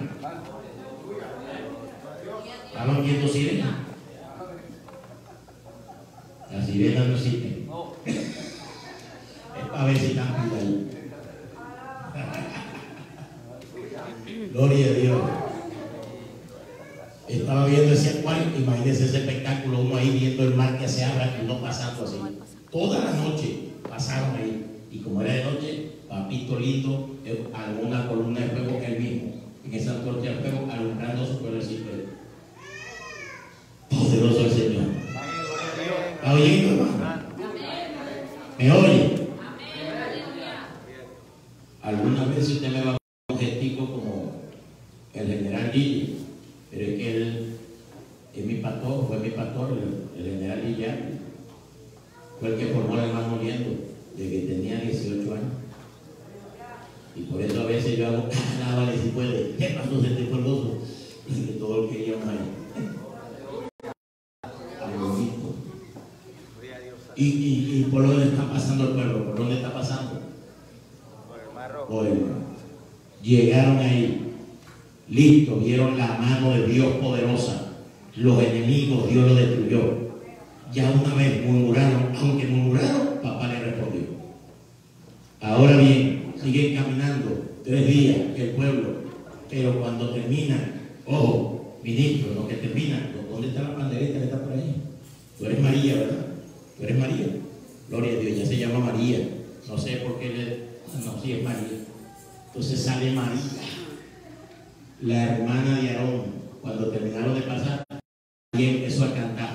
Estaban viendo sirena. La sirena no existe. Es para ver si están ahí. Gloria a Dios. Estaba viendo ese acuario, imagínense ese espectáculo, uno ahí viendo el mar que se abra y uno pasando así. Toda la noche pasaron ahí. Y como era de noche, papito lindo, alguna columna de fuego él mismo, en esa antorcha de fuego, alumbrando su pueblecito. Poderoso el Señor. ¿Está oyendo, hermano? ¿Me oye? Algunas veces usted me va a ver un gestico como el general Gigi, pero es que él es mi pastor, fue mi pastor, el, el general Gigi, fue el que formó el hermano Oliendo, de que tenía dieciocho años. Y por eso a veces yo hago, ah, vale, si puede, ¿qué pasó? Se te fue el gozo. Y que todo lo que íbamos ahí. Y, y, y por dónde está pasando el pueblo, por dónde está pasando. Por el Mar Rojo. Por el mar. Llegaron ahí, listos, vieron la mano de Dios poderosa. Los enemigos, Dios los destruyó. Ya una vez murmuraron, aunque murmuraron, papá le respondió. Ahora bien, siguen caminando tres días el pueblo, pero cuando terminan, ojo, ministro, lo que terminan, ¿dónde está la pandereta que está por ahí? Tú eres María, ¿verdad? Tú eres María. Gloria a Dios, ya se llama María. No sé por qué le... No, sí es María. Entonces sale María, la hermana de Aarón. Cuando terminaron de pasar, y empezó a cantar.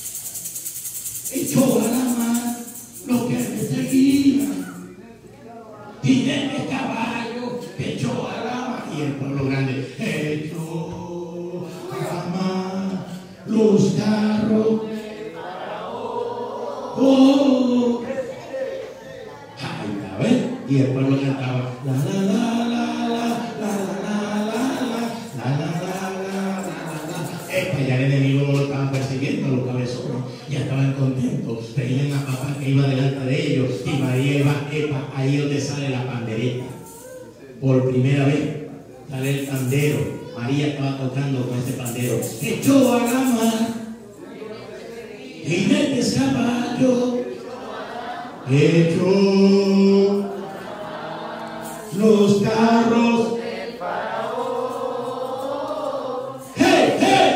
Echó a la mar lo que me seguía. Jinete caballo, echó a la mar. Y el pueblo grande, echó a la mar los carros. Oh. Ay, a ver. Y el pueblo cantaba la la la la la la la la la la la. Epa, ya el enemigo no lo estaban persiguiendo, los cabezones ya estaban contentos, veían a papá que iba delante de ellos y María iba, epa, ahí donde sale la pandereta. Por primera vez sale el pandero. María estaba tocando con ese pandero. Echó a la mar jinetes caballo, echó los carros. ¡Hey, hey!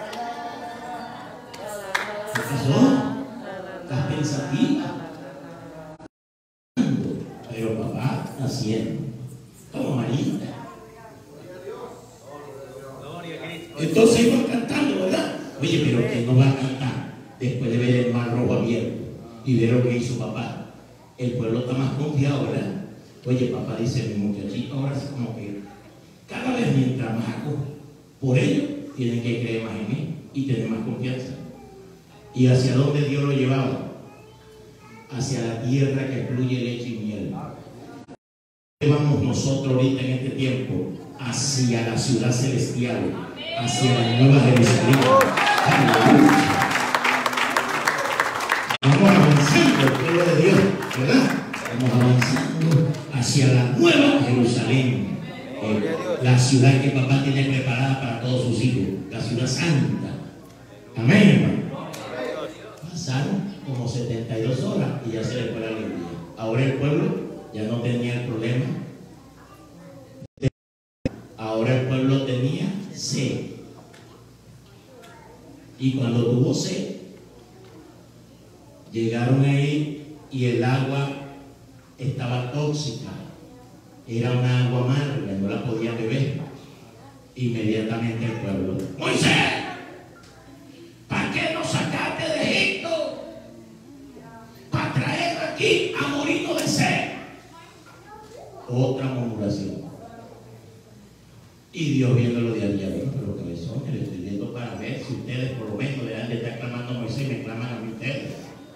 ¿Qué pasó? ¿Estás pensativa? Pero papá haciendo como María. Entonces iban cantando, ¿verdad? Oye, pero ¿quién no va a cantar después de ver el mar rojo abierto y ver lo que hizo papá? El pueblo está más confiado, ¿verdad? Oye, papá dice, mi muchachito ahora es como que cada vez mientras más hago por ello, tienen que creer más en mí y tener más confianza. ¿Y hacia dónde Dios lo llevaba? Hacia la tierra que fluye leche y miel. Vamos nosotros ahorita en este tiempo hacia la ciudad celestial, hacia la nueva Jerusalén. Vamos avanzando, el pueblo de Dios, ¿verdad? Vamos avanzando hacia la nueva Jerusalén, eh, la ciudad que papá tiene preparada para todos sus hijos, la ciudad santa. Amén, hermano. Pasaron como setenta y dos horas y ya se le fue la alegría. Ahora el pueblo ya no tenía el problema. Ahora el pueblo tenía sed. Y cuando tuvo sed, llegaron ahí y el agua estaba tóxica. Era una agua amarga, no la podían beber. Inmediatamente el pueblo: Moisés, ¿para qué nos sacaste de Egipto? Para traer aquí a morirnos de sed. Otra murmuración. Y Dios viéndolo de allá, bueno, pero cabezones, le estoy viendo para ver si ustedes por lo menos dejan de estar clamando a Moisés y me claman a mí ustedes.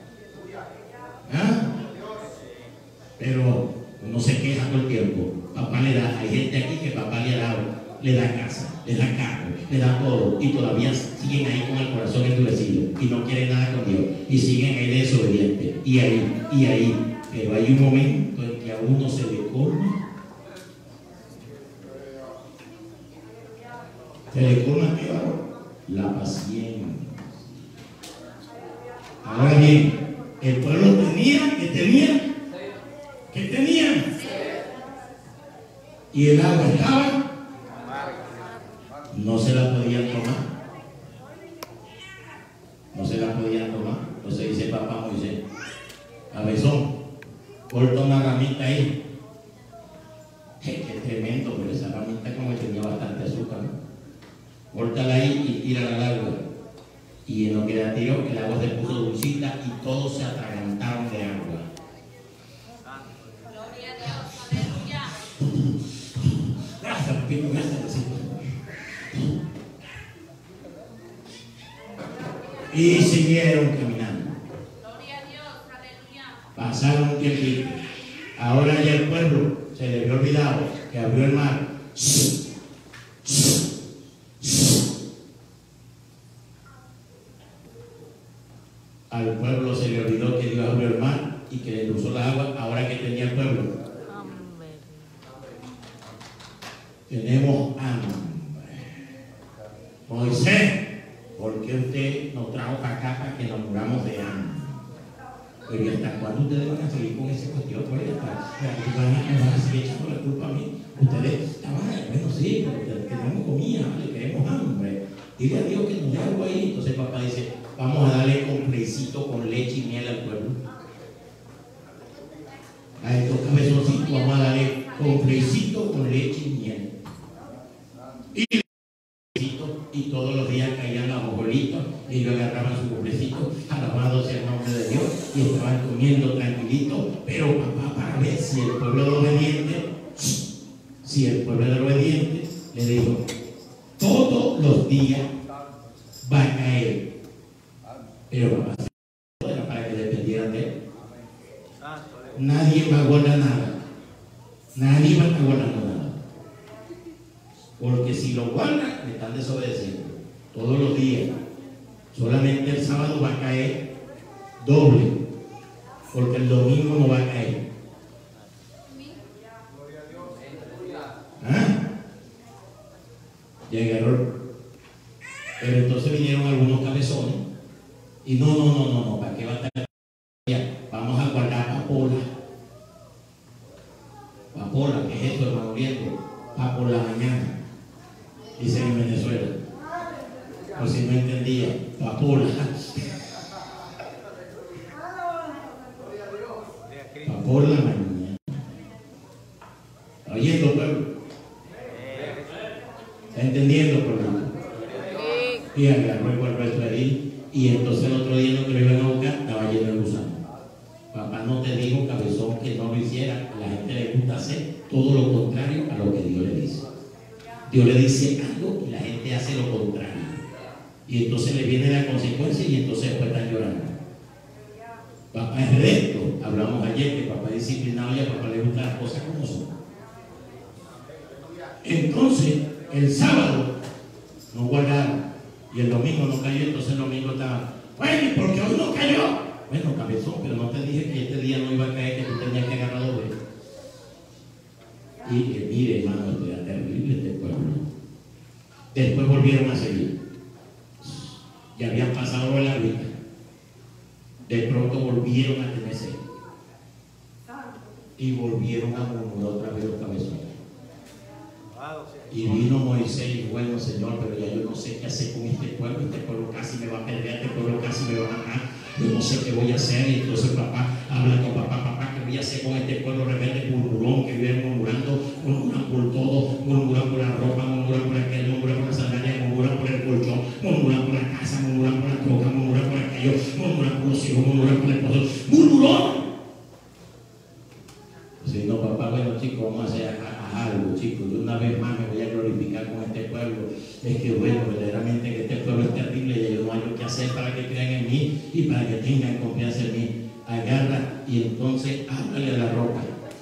¿Ah? Pero uno se queja todo el tiempo. Papá le da, hay gente aquí que papá le ha dado, le da casa, le da carro, le da todo, y todavía siguen ahí con el corazón endurecido y no quieren nada con Dios y siguen ahí desobedientes y ahí, y ahí. Pero hay un momento en que a uno se le colma. Se le colma ¿qué ahora? La paciencia. Ahora bien, el pueblo tenía, que tenía, que tenía, y el agua estaba, no se la podían tomar, no se la podían tomar. Entonces dice papá Moisés, cabezón, corta una ramita ahí. Qué tremendo, pero esa ramita como que tenía bastante azúcar, ¿no? Córtala ahí y tírala al agua. Y en lo que la tiró, el agua se puso dulcita y todos se atragantaron de agua. Gloria a Dios, aleluya. Gracias, Pino, gracias. Y siguieron caminando. Gloria a Dios, aleluya. Pasaron un tiempito. Ahora ya el pueblo se le había olvidado que abrió el mar. Al pueblo se le olvidó que Dios abrió el mar y que le endulzó la agua. Ahora que tenía el pueblo, Amén. tenemos hambre. Moisés, ¿por qué usted nos trajo para acá para que nos muramos de hambre? Pero ¿y hasta cuándo ustedes van a seguir con esa cuestión? Pues hasta van a, van a seguir echando la culpa a mí. Ustedes estaban ahí, bueno, sí, pero tenemos comida, ¿vale? Queremos hambre. Dile a Dios que nos dé algo ahí. Entonces papá dice, vamos a darle complecito con leche y miel al pueblo. A estos cabezoncitos vamos a darle complecito con leche y miel. Y, y todos los días caían los bolitos y ellos agarraban su complecito, alabado sea el nombre de Dios, y estaban comiendo tranquilitos. Pero papá, para ver si el pueblo de obediente, si el pueblo de obediente le dijo, todos los días va a caer. Pero papá, era para que dependieran de él. Nadie va a guardar nada. Nadie va a guardar nada. Porque si lo guardan, le están desobedeciendo. Todos los días. Solamente el sábado va a caer doble. Porque el domingo no va a caer. ¿Ah? Ya error. Pero entonces vinieron algunos cabezones. Y no, no, no, no, no. ¿Para qué va a estar? Vamos a guardar papola. Papola, ¿qué es esto, hermano viendo? Pa por la mañana. Dicen en Venezuela. Por si no entendía. Papola. Pa por la mañana. ¿Está oyendo, pueblo? ¿Está entendiendo, pueblo? Y agarró el resto ahí. Y entonces el otro día no te lo iban a buscar, estaba lleno de gusano. Papá no te dijo, cabezón, que no lo hiciera. A la gente le gusta hacer todo lo contrario a lo que Dios le dice. Dios le dice algo y la gente hace lo contrario. Y entonces le viene la consecuencia y entonces después están llorando. Papá es recto. Hablamos ayer que papá es disciplinado y a papá le gustan las cosas como son. Entonces, el sábado no guardaron. Y el domingo no cayó, entonces el domingo estaba, bueno, ¿y por qué hoy no cayó? Bueno, cabezón, pero no te dije que este día no iba a caer, que tú tenías que agarrar doble. Y que mire, hermano, esto era terrible este pueblo. Después volvieron a seguir. Ya habían pasado la vida. De pronto volvieron a tener sed. Y volvieron a murmurar otra vez los cabezones. Y vino Moisés y bueno, Señor, pero ya yo no sé qué hacer con este pueblo. Este pueblo casi me va a perder, este pueblo casi me va a matar. Yo no sé qué voy a hacer. Y entonces papá habla con papá, papá, ¿qué voy a hacer con este pueblo rebelde murmurón que vive murmurando? Murmuran por todo, murmuran por la ropa, murmuran por aquel, murmuran por la sandalia, murmuran por el colchón, murmuran por la casa, murmuran por la troca, murmuran por aquello, murmuran por los hijos, murmuran por el esposo. ¡Murmurón! Si no, papá, bueno, chicos, vamos a hacer a, a algo, chicos. Yo una vez más me voy a glorificar con pueblo. Es que bueno, verdaderamente que este pueblo es terrible y yo no hay lo que hacer para que crean en mí y para que tengan confianza en mí. Agarra y entonces háblale a la roca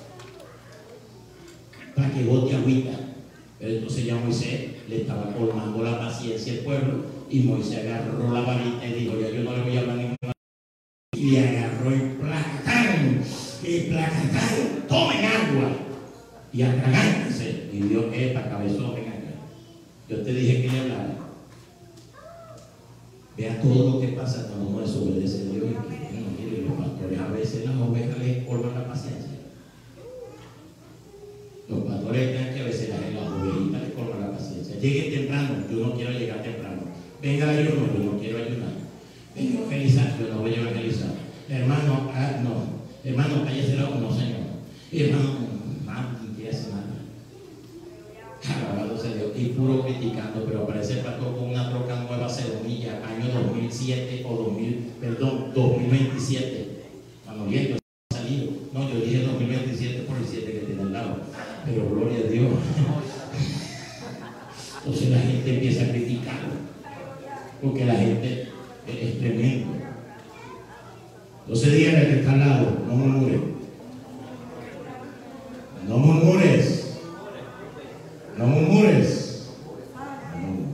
para que bote agüita. Pero entonces ya Moisés le estaba colmando la paciencia al pueblo y Moisés agarró la varita y dijo, ya yo no le voy a hablar ninguna. Y agarró el placatán, el placatán, tomen agua y atragántense. Y Dios, que para cabezón, ven acá. Yo te dije que le hablara. Vea todo lo que pasa cuando uno desobedece a Dios. Y que, no, mire, los pastores a veces las ovejas les colman la paciencia. Los pastores creen que a veces las, las ovejitas les colman la paciencia. Llegue temprano, yo no quiero llegar temprano. Venga a ayuno, yo no quiero ayunar. Venga a evangelizar, yo no voy a evangelizar. Hermano, ah, no. Hermano, cállese la no, señor. Hermano, nadie quiere hacer nada. Alabado sea Dios. Y puro criticando, pero aparece el pastor con una troca nueva, Cedonilla, año dos mil siete o dos mil, perdón, dos mil veintisiete. Cuando bien, yo he salido. No, yo dije dos mil veintisiete por el siete que tiene al lado. Pero gloria a Dios. Entonces la gente empieza a criticarlo. Porque la gente es tremendo. Entonces dígale al que está al lado, no murmures. No murmures. No murmures. No murmures.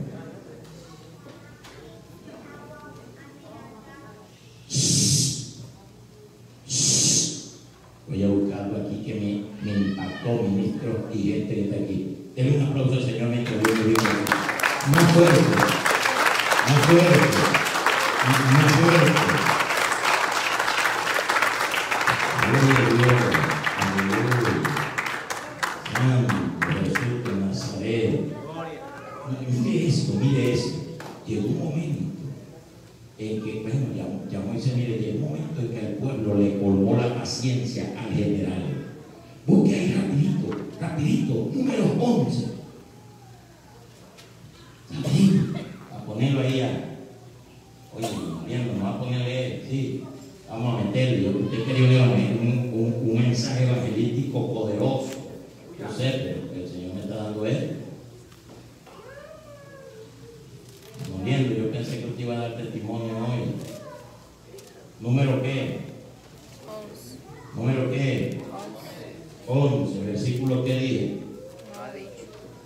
Voy a buscarlo aquí que me, me impactó, ministros y gente que está aquí. Denle un aplauso al Señor mientras Dios me diga. Más fuerte. Más fuerte. Más fuerte. Gloria a Dios. Aleluya. Santo Jesús de Nazaret. Mire esto, mire esto. Llegó un momento en que, bueno, ya, ya Moisés, mire, llegó un momento en que el pueblo le colmó la paciencia al general. Busque ahí rapidito, rapidito, número once. Rapidito. A ponerlo ahí a... Oye, bien, nos va a ponerle, sí, vamos a meterle. Usted quería un, un, un mensaje evangelístico poderoso. Yo sé, pero el Señor me está dando él. Muriendo, yo pensé que usted iba a dar testimonio hoy. ¿Número qué? once. ¿Número qué? once, versículo que dije. No ha dicho.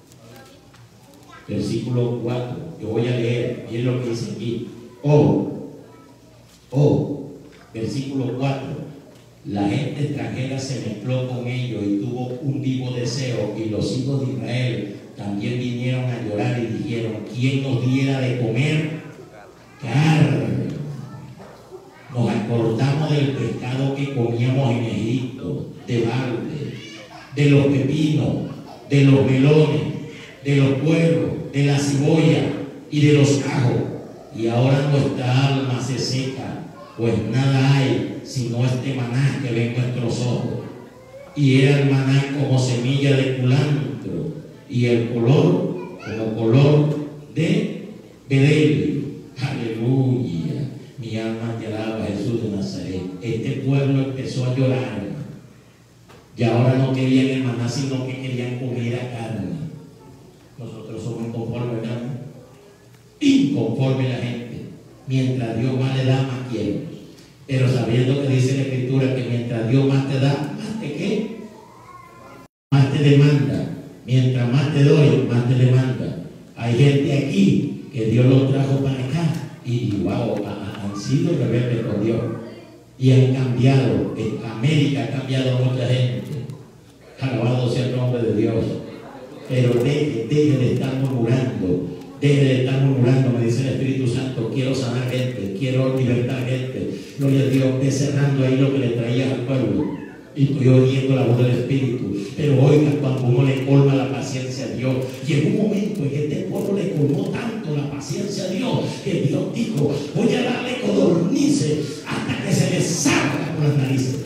Versículo cuatro. Yo voy a leer, y es lo que dice aquí. Oh, oh, versículo cuatro. La gente extranjera se mezcló con ellos y tuvo un vivo deseo, y los hijos de Israel también vinieron a llorar y dijeron: ¿quién nos diera de comer carne? Nos acordamos del pescado que comíamos en Egipto, de balde, de los pepinos, de los melones, de los puerros, de la cebolla y de los ajos. Y ahora nuestra alma se seca, pues nada hay sino este maná que ven nuestros ojos. Y era el maná como semilla de culantro, y el color como color de bedelio. Aleluya. Mi alma te alaba, Jesús de Nazaret. Este pueblo empezó a llorar. Y ahora no querían el maná, sino que querían comer a carne. Nosotros somos inconformes, ¿verdad? Inconforme la gente. Mientras Dios más le da, más quiere. Pero sabiendo que dice la Escritura que mientras Dios más te da, más te qué, más te demanda. Mientras más te doy, más te demanda. Hay gente aquí que Dios los trajo para acá y wow, han sido rebeldes con Dios y han cambiado. En América ha cambiado mucha gente. Alabado sea el nombre de Dios. Pero deje, deje de estar murmurando. Deje de estar murmurando, me dice el Espíritu Santo. Quiero sanar gente, quiero libertar gente. Gloria a Dios, ve cerrando ahí lo que le traía al pueblo. Y estoy oyendo la voz del Espíritu. Pero oiga, cuando uno le colma la paciencia a Dios, llegó un momento en que este pueblo le colmó tanto la paciencia a Dios, que Dios dijo: voy a darle codornices hasta que se les salga por las narices.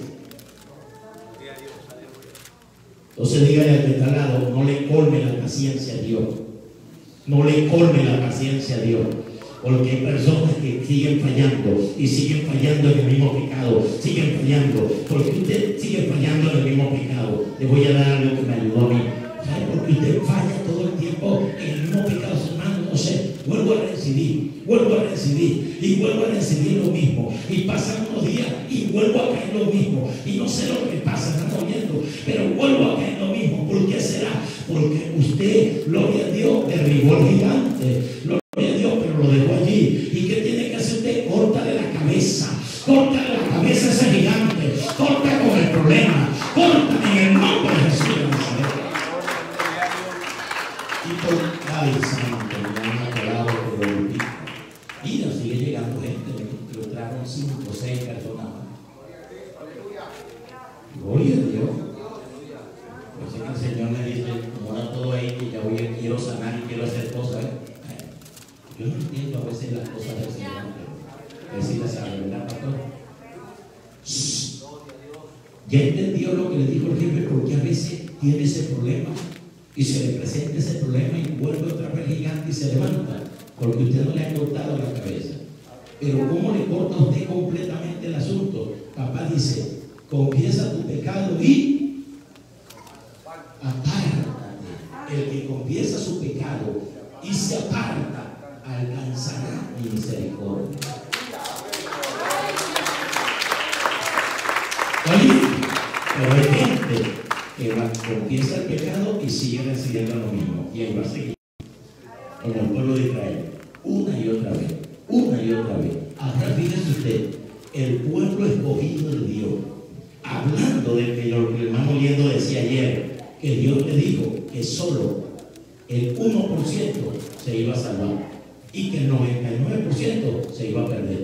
Entonces dígale al que está al lado: no le colme la paciencia a Dios. No le colme la paciencia a Dios. Porque hay personas que siguen fallando y siguen fallando en el mismo pecado, siguen fallando, porque usted sigue fallando en el mismo pecado. Le voy a dar algo que me ayudó a mí. ¿Sabe por qué usted falla todo el tiempo en el mismo pecado? reincidir, vuelvo a reincidir y vuelvo a reincidir lo mismo. Y pasan unos días y vuelvo a caer lo mismo. Y no sé lo que pasa, están oyendo, pero vuelvo a caer lo mismo. ¿Por qué será? Porque usted, gloria a Dios, derribó al gigante. Gloria a Dios, pero lo dejó allí. ¿Y qué tiene que hacer usted? Córtale la cabeza. Córtale la cabeza a ese gigante. Corta con el problema. Corta en el nombre de Jesús de Nazaret. Y por ay, santo, me han acordado por el pico. Mira, sigue llegando gente. Lo trajeron cinco o seis personas más. Gloria a Dios. Por eso que el Señor me dice, como ahora todo ahí, que ya voy a, quiero sanar y quiero hacer cosas. ¿eh? Yo no entiendo a veces las cosas del Señor, pero decir las sabe, ¿verdad, pastor? Shh. Ya entendió lo que le dijo el jefe, porque a veces tiene ese problema y se le presenta ese problema y vuelve otra vez gigante y se levanta, porque usted no le ha cortado la cabeza. Pero ¿cómo le corta a usted completamente el asunto? Papá dice, confiesa tu pecado y apártate. El que confiesa su pecado y se aparta alcanzará mi misericordia. Oye, pero hay gente que va, confiesa el pecado y sigue recibiendo lo mismo. Y ahí va a seguir. Como el pueblo de Israel. Una y otra vez. Una y otra vez. Ahora fíjese usted. El pueblo escogido de Dios. Hablando de que lo que el hermano Liendo decía ayer. Que Dios le dijo que solo el uno por ciento se iba a salvar. Y que el noventa y nueve por ciento se iba a perder.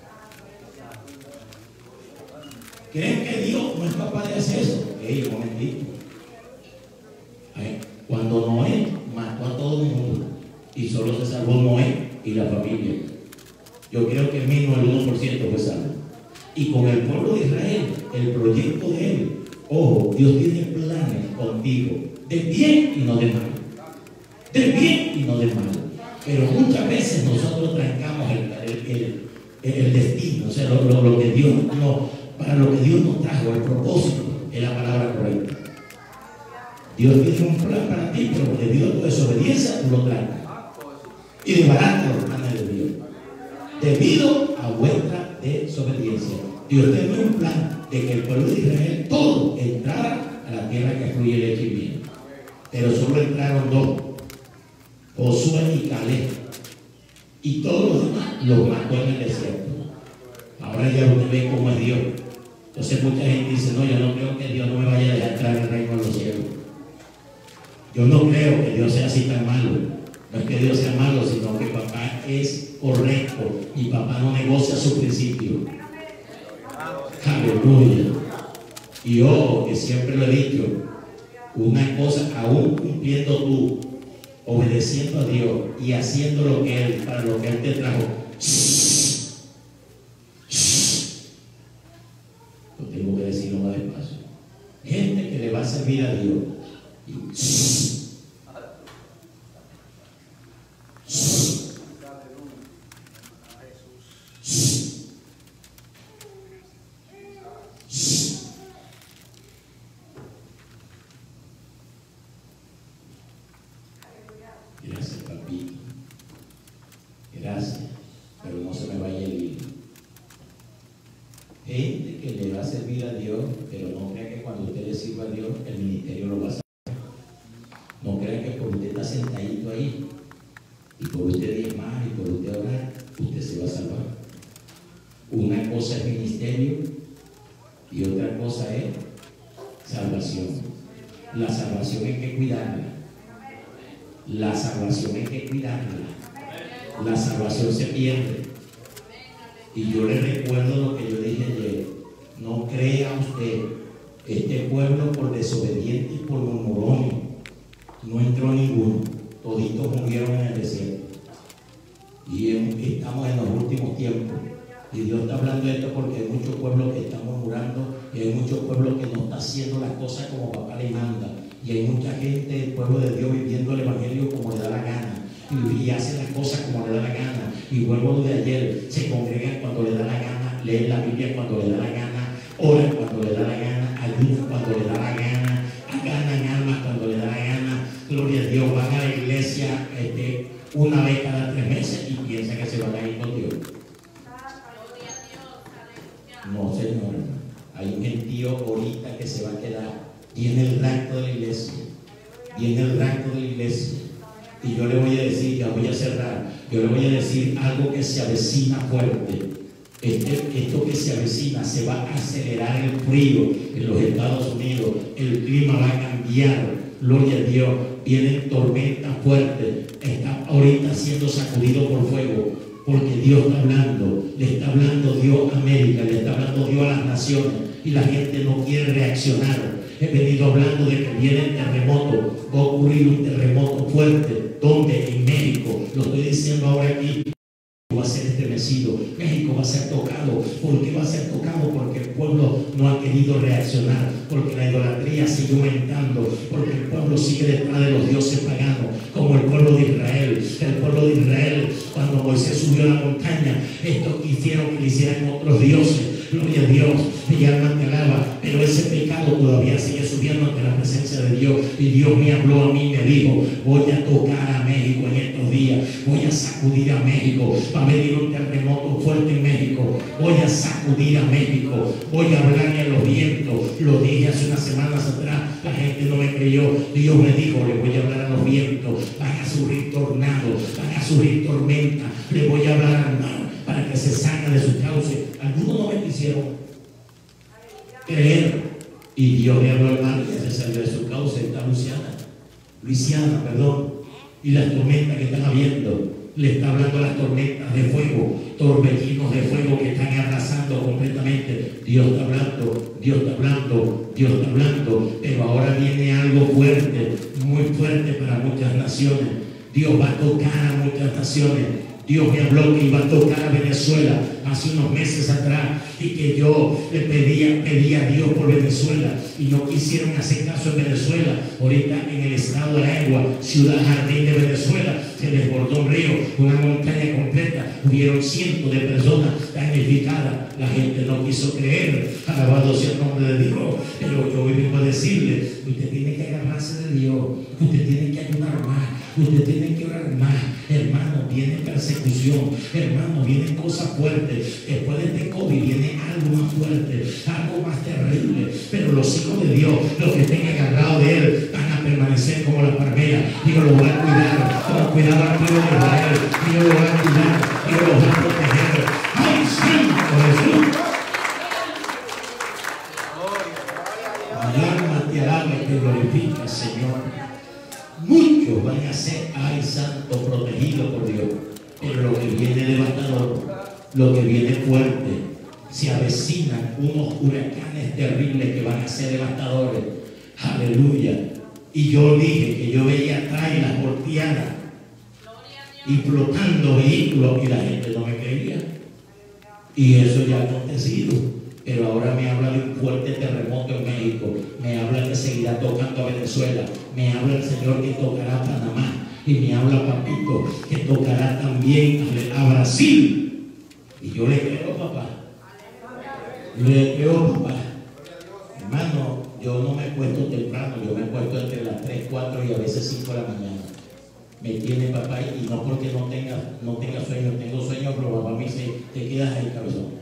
¿Creen que Dios no es capaz de hacer eso? Ey, un momentito. Cuando Noé mató a todo el mundo y solo se salvó Noé y la familia, yo creo que mínimo el uno por ciento fue salvo. Y con el pueblo de Israel, el proyecto de él, ojo, Dios tiene planes contigo, de bien y no de mal. De bien y no de mal. Pero muchas veces nosotros trancamos el, el, el, el destino, o sea, lo, lo, lo que Dios no, para lo que Dios nos trajo, el propósito es la palabra correcta. Dios tiene un plan para ti, pero debido a tu desobediencia tú lo trancas. Y desbarata los planes de Dios. Debido a vuestra desobediencia. Dios tenía un plan de que el pueblo de Israel todo entrara a la tierra que fluye leche y miel. Pero solo entraron dos. Josué y Caleb. Y todos los demás los mató en el desierto. Ahora ya usted ve cómo es Dios. Entonces mucha gente dice, no, yo no creo que Dios no me vaya a dejar entrar en el reino de los cielos. Yo no creo que Dios sea así tan malo. No es que Dios sea malo, sino que papá es correcto y papá no negocia su principio. Aleluya. Y ojo, que siempre lo he dicho, una cosa, aún cumpliendo tú, obedeciendo a Dios y haciendo lo que Él, para lo que Él te trajo. Lo tengo que decirlo más despacio. Gente que le va a servir a Dios. Y, gracias, papito. Gracias. Pero no se me vaya el hilo. Gente que le va a servir a Dios, pero no crea que cuando usted le sirva a Dios, el ministerio lo va a saber. No crea que por usted está sentadito ahí, y por usted diezmar, y por usted orar, usted se va a salvar. Una cosa es ministerio, y otra cosa es salvación. La salvación hay que cuidarla. La salvación hay que cuidarla. La salvación se pierde. Y yo le recuerdo lo que yo dije ayer. No crea usted, este pueblo por desobediente y por murmurones no entró ninguno. Toditos murieron en el desierto. Y en, estamos en los últimos tiempos. Y Dios está hablando de esto porque hay muchos pueblos que están murmurando y hay muchos pueblos que no están haciendo las cosas como papá le manda. Y hay mucha gente del pueblo de Dios viviendo el evangelio como le da la gana. Y, y hace las cosas como le da la gana. Y vuelvo a lo de ayer, se congregan cuando le da la gana, leen la Biblia cuando le da la gana, oran cuando le da la gana, ayunan cuando le da la gana, ganan almas cuando le da la gana. Gloria a Dios, van a la iglesia iglesia este, una vez cada tres meses y piensa que se van a ir con Dios. Gloria a Dios. Aleluya. No, señor. Hay un gentío ahorita que se va a quedar. Viene el rapto de la iglesia. Viene el rapto de la iglesia. Y yo le voy a decir, ya voy a cerrar, yo le voy a decir algo que se avecina fuerte. Este, esto que se avecina, se va a acelerar el frío en los Estados Unidos, el clima va a cambiar, gloria a Dios, vienen tormentas fuertes, está ahorita siendo sacudido por fuego, porque Dios está hablando, le está hablando Dios a América, le está hablando Dios a las naciones, y la gente no quiere reaccionar. He venido hablando de que viene el terremoto, va a ocurrir un terremoto fuerte, donde en México, lo estoy diciendo ahora aquí, va a ser estremecido, México va a ser tocado. ¿Por qué va a ser tocado? Porque el pueblo no ha querido reaccionar, porque la idolatría sigue aumentando, porque el pueblo sigue detrás de los dioses paganos, como el pueblo de Israel. El pueblo de Israel, cuando Moisés subió a la montaña, estos quisieron que le hicieran otros dioses. Gloria a Dios, mi alma te alaba, pero ese pecado todavía sigue subiendo ante la presencia de Dios. Y Dios me habló a mí, me dijo: voy a tocar a México en estos días, voy a sacudir a México, va a venir un terremoto fuerte en México, voy a sacudir a México, voy a hablarle a los vientos. Lo dije hace unas semanas atrás, la gente no me creyó. Dios me dijo: le voy a hablar a los vientos, van a surgir tornados, van a surgir tormentas, le voy a hablar al mar para que se salga de su cauce. Algunos no me quisieron creer, y Dios le habló al mar y se salió de su cauce. Está Luisiana, Luisiana, perdón, y las tormentas que están habiendo, le está hablando a las tormentas de fuego, torbellinos de fuego que están arrasando completamente. Dios está hablando, Dios está hablando, Dios está hablando, pero ahora viene algo fuerte, muy fuerte para muchas naciones. Dios va a tocar a muchas naciones. Dios me habló que iba a tocar a Venezuela hace unos meses atrás, y que yo le pedía, pedía a Dios por Venezuela, y no quisieron hacer caso en Venezuela. Ahorita en el estado de Aragua, ciudad jardín de Venezuela, se desbordó un río, una montaña completa, hubieron cientos de personas damnificadas. La gente no quiso creer, alabado sea el nombre de Dios. Pero yo hoy vengo a decirle: usted tiene que agarrarse de Dios, usted tiene que ayudar más, usted tiene que orar más. Hermano, viene persecución, hermano, vienen cosas fuertes. Después de este COVID viene algo más fuerte, algo más terrible. Pero los hijos de Dios, los que estén agarrados de Él, van a permanecer como la palmera. Dios los va a cuidar, como cuidaba al pueblo de Israel. Dios los va a cuidar, Dios los va a proteger. ¡Ay, santo Jesús! Mi alma te alaba y te glorifica, Señor. Muchos van a ser, ay santo, protegidos por Dios. Pero lo que viene devastador, lo que viene fuerte, se avecinan unos huracanes terribles que van a ser devastadores. Aleluya. Y yo dije que yo veía trailas volteadas y flotando vehículos, y la gente no me creía. Y eso ya ha acontecido. Pero ahora me habla de un fuerte terremoto en México, me habla que seguirá tocando a Venezuela, me habla el Señor que tocará a Panamá, y me habla, papito, que tocará también a Brasil. Y yo le creo, papá, le creo, papá. Hermano, yo no me acuesto temprano, yo me acuesto entre las tres, cuatro y a veces cinco de la mañana. Me tiene papá, y no porque no tenga, no tenga sueño, tengo sueño, pero papá me dice: te quedas ahí, cabezón.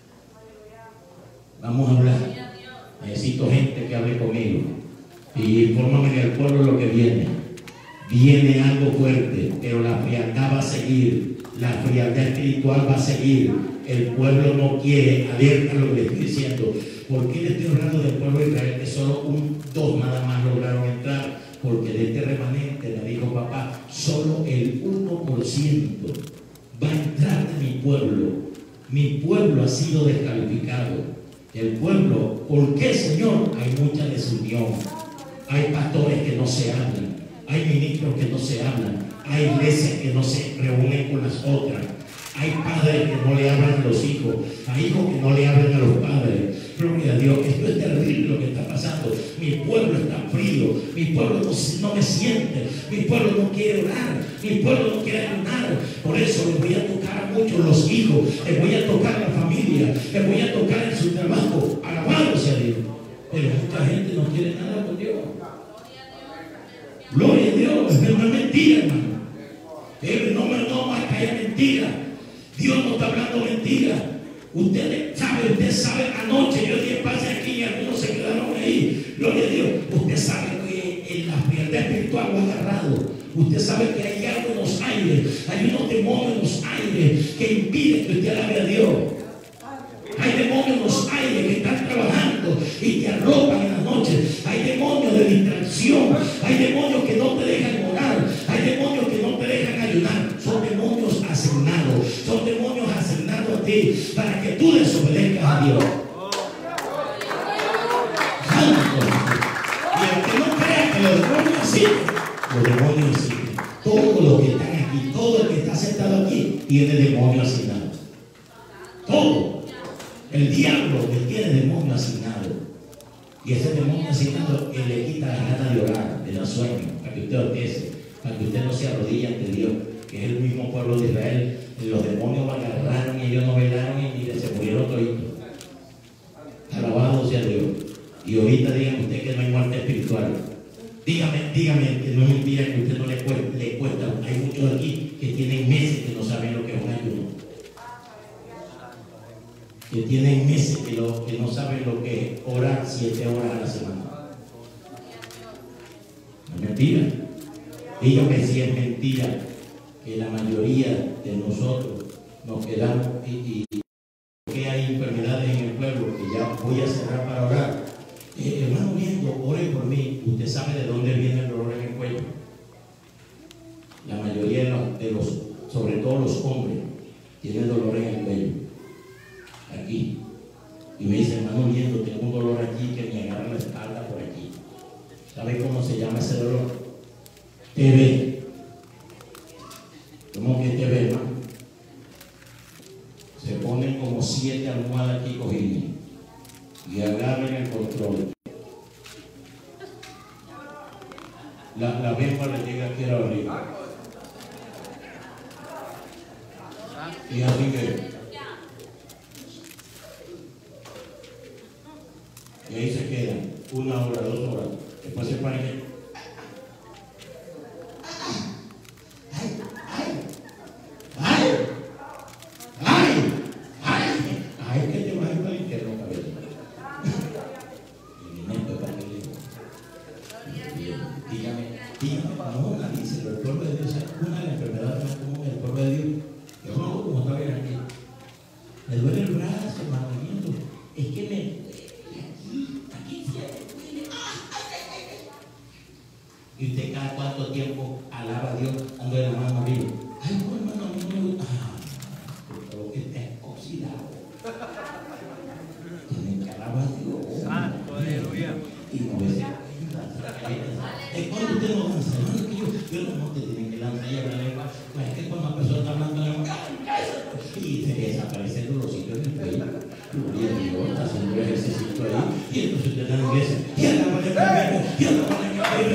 Vamos a hablar. Necesito gente que hable conmigo. Y infórmame del pueblo lo que viene. Viene algo fuerte, pero la frialdad va a seguir. La frialdad espiritual va a seguir. El pueblo no quiere. Alerta lo que le estoy diciendo. ¿Por qué le estoy hablando del pueblo de Israel? Que solo un dos nada más lograron entrar. Porque de este remanente, me dijo papá, solo el uno por ciento va a entrar de mi pueblo. Mi pueblo ha sido descalificado. El pueblo, ¿por qué, Señor? Hay mucha desunión, hay pastores que no se hablan, hay ministros que no se hablan, hay iglesias que no se reúnen con las otras, hay padres que no le hablan a los hijos, hay hijos que no le hablan a los padres. Gloria a Dios, esto es terrible lo que está pasando. Mi pueblo está frío, mi pueblo no, no me siente, mi pueblo no quiere orar, mi pueblo no quiere ayunar. Por eso les voy a tocar a muchos los hijos, les voy a tocar a la familia, les voy a tocar en su trabajo. Alabado sea Dios. Pero mucha gente no quiere nada con Dios. Gloria a Dios. Dios, no es mentira, hermano. Eh, no me no más caer mentira. Dios no está hablando mentira. Usted sabe, usted sabe anoche, yo dije pase aquí y algunos se quedaron ahí. Gloria a Dios. Usted sabe que en la frialdad espiritual lo ha agarrado. Usted sabe que hay algo en los aires, hay unos demonios en los aires que impiden que usted alabe a Dios. Hay demonios en los aires que están trabajando y te arropan en la noche. Hay demonios de distracción. Hay demonios que no te dejan orar. Hay demonios que no te dejan ayunar. Son demonios asignados. Son demonios asignados a ti para que tú desobedezcas a Dios. Santo. Y el que no crea que los demonios existen, los demonios existen. Todos los que están aquí, todo el que está sentado aquí, tiene demonios asignados. Todo. El diablo que tiene demonio asignado, y ese demonio asignado él le quita la gana de orar, de dar sueño, para que usted orquese, para que usted no se arrodille ante Dios, que es el mismo pueblo de Israel. Los demonios lo agarraron y ellos no velaron y mire, se murieron toditos. Alabado sea Dios. Y ahorita digan usted que no hay muerte espiritual. Dígame, dígame que no es mentira, que usted no le cuesta, le cuesta. Hay muchos aquí que tienen meses que no saben lo que es un ayuno. Que tienen meses que, lo, que no saben lo que es orar siete horas a la semana. No es mentira. Digo que sí es mentira que la mayoría de nosotros nos quedamos y, y que hay enfermedades en el pueblo, que ya voy a cerrar para orar. Eh, hermano, viendo, ore por mí. Usted sabe de dónde viene el dolor en el cuello. La mayoría de los, de los sobre todo los hombres, tienen dolor en el cuello. Aquí, y me dice, hermano, viendo, tengo un dolor aquí que me agarra la espalda por aquí. ¿Sabe cómo se llama ese dolor? T V. ¿Cómo que T V, hermano? Se ponen como siete almohadas aquí cogidas y agarran el control. La, la bemba le llega aquí arriba. Y así que y ahí se quedan una hora, dos horas. Después se paran y ay, ay, ay, ay, ay, ay, que te vas a ir para el infierno, cabeza. Y viene esto para que le dígame, dígame, no, nadie dice, pero el pueblo de Dios es una de las enfermedades más comunes del pueblo de Dios. Yo no como está bien aquí. Me duele el brazo, hermano, viendo. Es que me y usted cada cuánto tiempo alaba a Dios dando de la mano arriba. Ay, no, hermano, a mí no me gusta. Ah, pero que está oxidado. Tienen que alabar a Dios. Santo, aleluya. Y no ves. Es cuando usted no danza, hermano, que yo, yo no, no te tienen que lanzar y hablar lengua. Pues es que cuando una persona está hablando en lengua, y se desaparece el dolorcito en el pecho. Gloria a Dios, está haciendo el ejercicio ahí. Y entonces usted está en la iglesia. Y alaba a Dios, y alaba a Dios.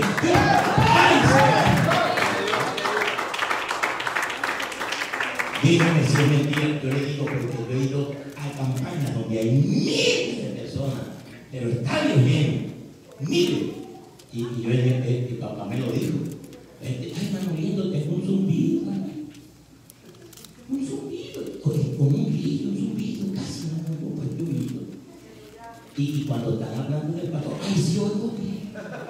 Dígame si es mentira, yo le digo porque yo he ido a campañas donde hay miles de personas, pero estadios llenos, miles. Y, y yo, eh, mi papá me lo dijo. Este, ay, hermano lindo, tengo un zumbido. Un zumbido, oye, con un grillo, un zumbido, casi no me oigo, pues yo oído. Y, y cuando están hablando del pastor, ay, sí oigo bien.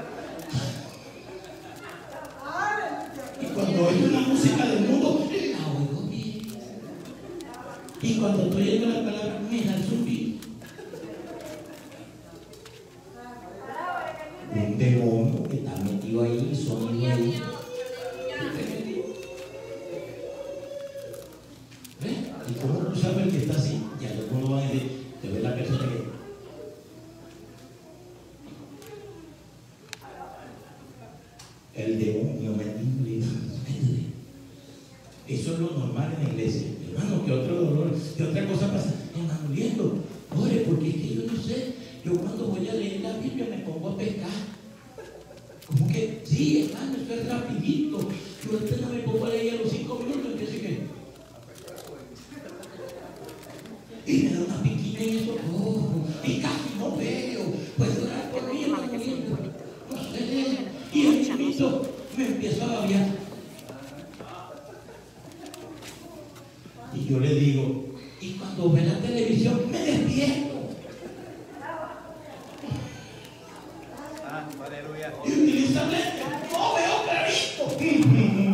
Y cuando oigo una música del mundo, la oigo bien. Y cuando estoy oyendo la palabra, me da el zumbido. Un demonio que está metido ahí, sonido ahí. ¿Ves? ¿Y cómo tú sabes que está así? Ya algunos van a decir, te ve la persona que... El demonio metido. Eso es lo normal en la iglesia. Hermano, que otro dolor, que otra cosa pasa. Hermano, viendo, ore, porque es que yo no sé. Yo cuando voy a leer la Biblia me pongo a pescar. Como que, sí, hermano, eso es rapidito. Yo usted no me pongo a leer a los cinco minutos, que sé que. Y me da una piquilla en esos ojos. Y casi no veo. Puedo orar por mí, hermano. No sé. Y el chiquito me empiezo a yo le digo, y cuando ve la televisión me despierto. Ah, aleluya. Y utiliza lentes, no veo clarito.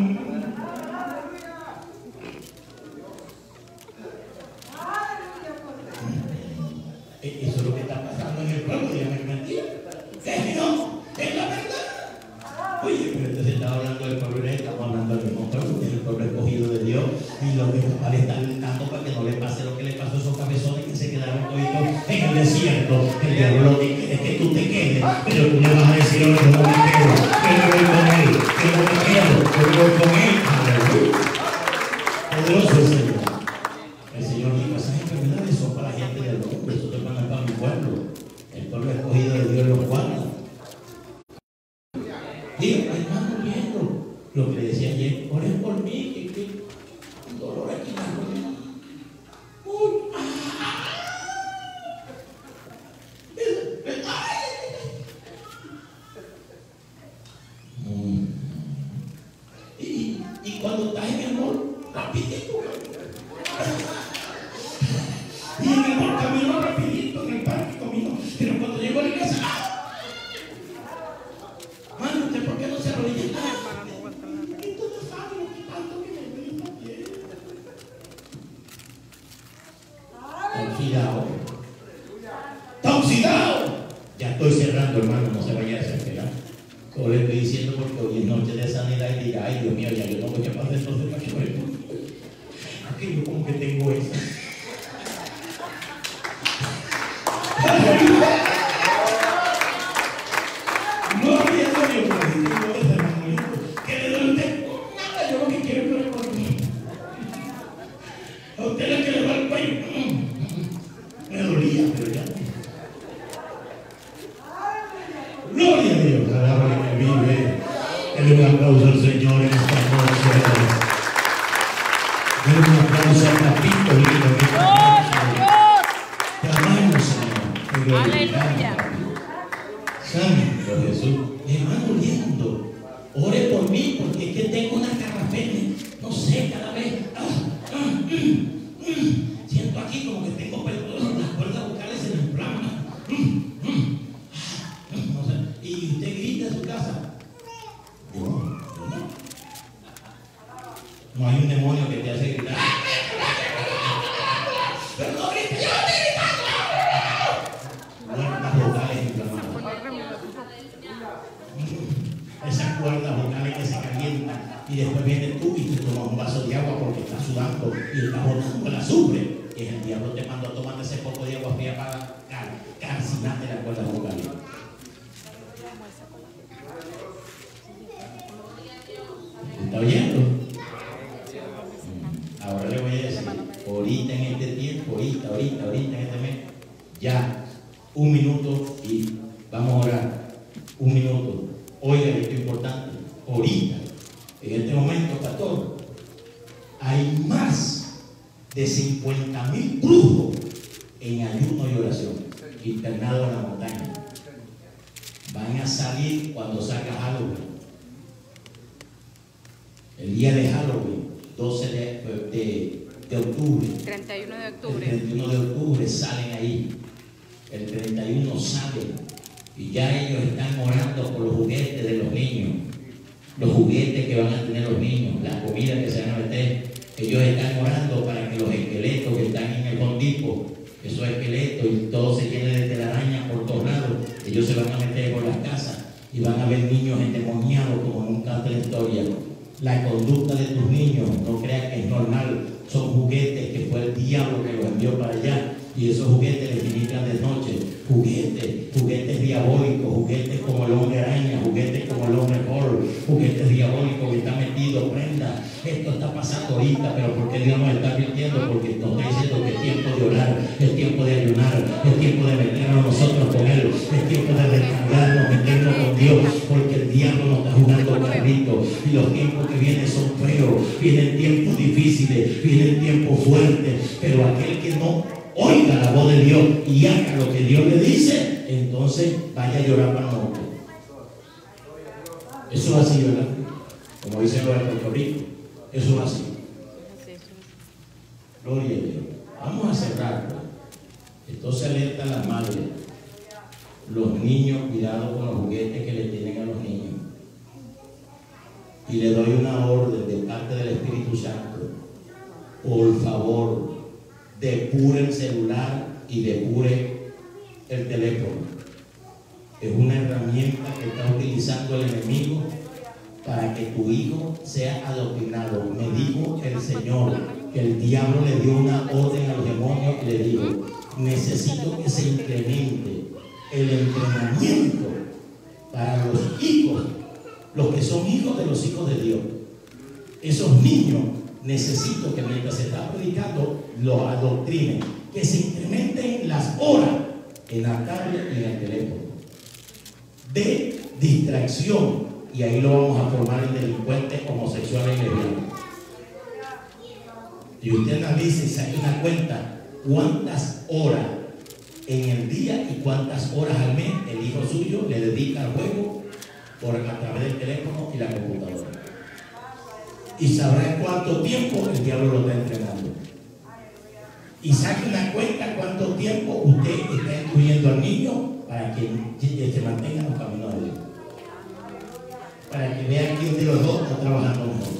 Eso es lo que está pasando en el pueblo, dígame que mentira. Es que no, es la verdad. Oye, pero entonces estaba hablando del pueblo, estamos hablando del mismo pueblo, que es el pueblo escogido de Dios, y lo que papá le está alentando para que no le pase lo que le pasó a esos cabezones que se quedaron toditos en el desierto. El diablo lo que quiere es que tú te quedes, pero tú le vas a decir, oye, no me quedo, que no voy con él, que no me quedo, que no voy con él. Aleluya. Poderoso es el Señor. El Señor dijo, esas enfermedades son para la gente del mundo, eso te van a para mi pueblo. El pueblo escogido de Dios los guarda. Digo, hermano, viendo lo que le decía ayer, oren por mí, que, que un dolor aquí en la rodilla. Uy, ah, mm. y, y cuando estás en el mall, rapidito, y en el mall caminó rapidito, en el parque caminó, pero cuando llegó a la casa, ¡ah! Mano, ¿usted por qué no se arrodilla? Oxidado. Está oxidado. Ya estoy cerrando, hermano, no se vaya a desesperar. Solo le estoy diciendo porque hoy es noche de sanidad y diga, ay Dios mío, ya yo no voy a pasar entonces para que vaya. Aquí yo como que tengo eso. Gloria a Dios, hermanito. ¿Qué le duele a usted? Nada, yo lo que quiero es que le por mí. A usted le que le va el cuello. Me dolía, pero ya. Gloria a Dios, alaba que vive. Denle un aplauso al Señor en esta noche. Denle un aplauso al papito lindo que está. Te amamos, Señor. Aleluya. Santo Jesús, hermano lindo, ore por mí porque es que tengo una carrapena, no sé, cada vez ah, ah, mm, mm, siento aquí como que tengo perdón, las cuerdas vocales se me inflaman. Mm, mm, ah, no sé. Y usted grita en su casa. No, no, no hay un demonio que te hace gritar. Pero no grite, yo estoy gritando. Cuerdas vocales inflamadas. Esas cuerdas vocales que se calientan y después vienes tú y te tomas un vaso de agua porque estás sudando y estás botando el azufre. Y el diablo te mandó a tomarte ese poco de agua fría para calcinarte las cuerdas vocales. ¿Está oyendo? Ahora le voy a decir, ahorita en este tiempo, ahorita, ahorita, ahorita en este mes, ya, un minuto y vamos a orar. Un minuto. Oiga, esto es importante. Ahorita, en este momento, pastor, hay más de cincuenta mil brujos en ayuno y oración, internados en la montaña. Van a salir cuando salga Halloween. El día de Halloween, doce de, de, de octubre. treinta y uno de octubre. El treinta y uno de octubre salen ahí. El treinta y uno salen. Y ya ellos están orando por los juguetes de los niños. Los juguetes que van a tener los niños. La comida que se van a meter. Ellos están orando para que los esqueletos que están en el fondipo, esos esqueletos y todo se llene de telaraña por todos lados, ellos se van a meter por las casas y van a ver niños endemoniados como nunca antes en la historia. La conducta de tus niños, no creas que es normal, son juguetes que fue el diablo que los envió para allá y esos juguetes les ministran de noche. Juguetes, juguetes diabólicos, juguetes como el hombre araña, juguetes como el hombre Paul, juguetes diabólicos que están metidos, prenda. Esto está pasando ahorita, pero ¿por qué Dios nos está advirtiendo? Porque nos está diciendo que es tiempo de orar, es tiempo de ayunar, es tiempo de meternos nosotros con Él, es tiempo de descargarnos, meternos con Dios, porque el diablo nos está jugando carrito y los tiempos que vienen son feos, vienen tiempos difíciles, vienen tiempos fuertes, pero aquel que no oiga la voz de Dios y haga lo que Dios le dice, entonces vaya a llorar para el monte. Eso es así, ¿verdad? Como dicen los de Puerto Rico, eso es así. Gloria a Dios. Vamos a cerrarlo. Entonces alerta a la madre. Los niños, cuidado con los juguetes que le tienen a los niños. Y le doy una orden de parte del Espíritu Santo. Por favor, depure el celular y depure el teléfono. Es una herramienta que está utilizando el enemigo para que tu hijo sea adoctrinado. Me dijo el Señor que el diablo le dio una orden a los demonios y le dijo: necesito que se incremente el entrenamiento para los hijos, los que son hijos de los hijos de Dios. Esos niños necesito que mientras se está predicando los adoctrinen, que se incrementen las horas en la tablet y en el teléfono de distracción, y ahí lo vamos a formar en delincuentes homosexuales y lesbianas. Y usted analiza y saque una cuenta cuántas horas en el día y cuántas horas al mes el hijo suyo le dedica al juego por a través del teléfono y la computadora. Y sabrá cuánto tiempo el diablo lo está entrenando. Y saque una cuenta cuánto tiempo usted está instruyendo al niño para que se mantenga en los caminos de Dios. Para que vea quién de los dos está trabajando mejor.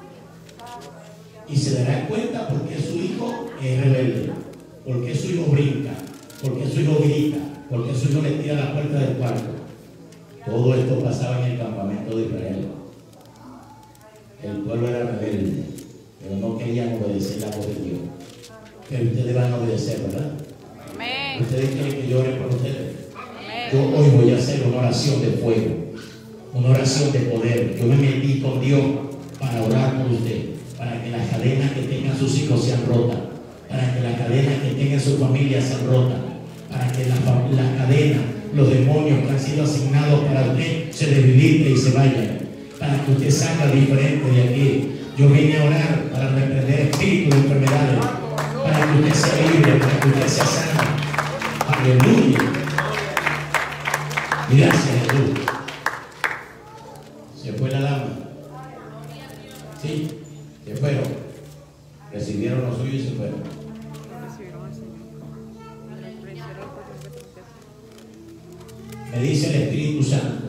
Y se dará cuenta por qué su hijo es rebelde, por qué su hijo brinca, por qué su hijo grita, por qué su hijo le tira la puerta del cuarto. Todo esto pasaba en el campamento de Israel. El pueblo era rebelde, pero no querían obedecer la voz de Dios. Pero ustedes van a obedecer, ¿verdad? Amén. Ustedes quieren que yo ore por ustedes. Amén. Yo hoy voy a hacer una oración de fuego, una oración de poder. Yo me metí con Dios para orar por usted, para que las cadenas que tengan sus hijos sean rotas, para que las cadenas que tengan su familia sean rotas, para que las la cadenas, los demonios que han sido asignados para usted se debiliten y se vayan, para que usted salga diferente de aquí. Yo vine a orar para reprender espíritus de enfermedades, para que usted sea libre, para que usted sea sano. Aleluya. Gracias, Jesús. Se fue la dama. Sí, se fueron. Recibieron lo suyo y se fueron. Me dice el Espíritu Santo: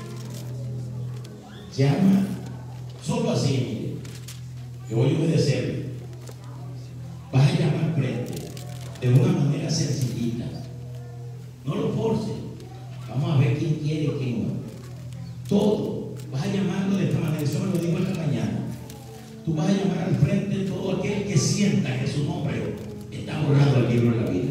llama, solo así, mire, yo voy a obedecerle. Vas a llamar frente de una manera sencillita, no lo force. Vamos a ver quién quiere y quién no. Todo, vas a llamarlo de esta manera. Eso me lo digo esta mañana. Tú vas a llamar al frente todo aquel que sienta que su nombre está borrado del libro de la vida.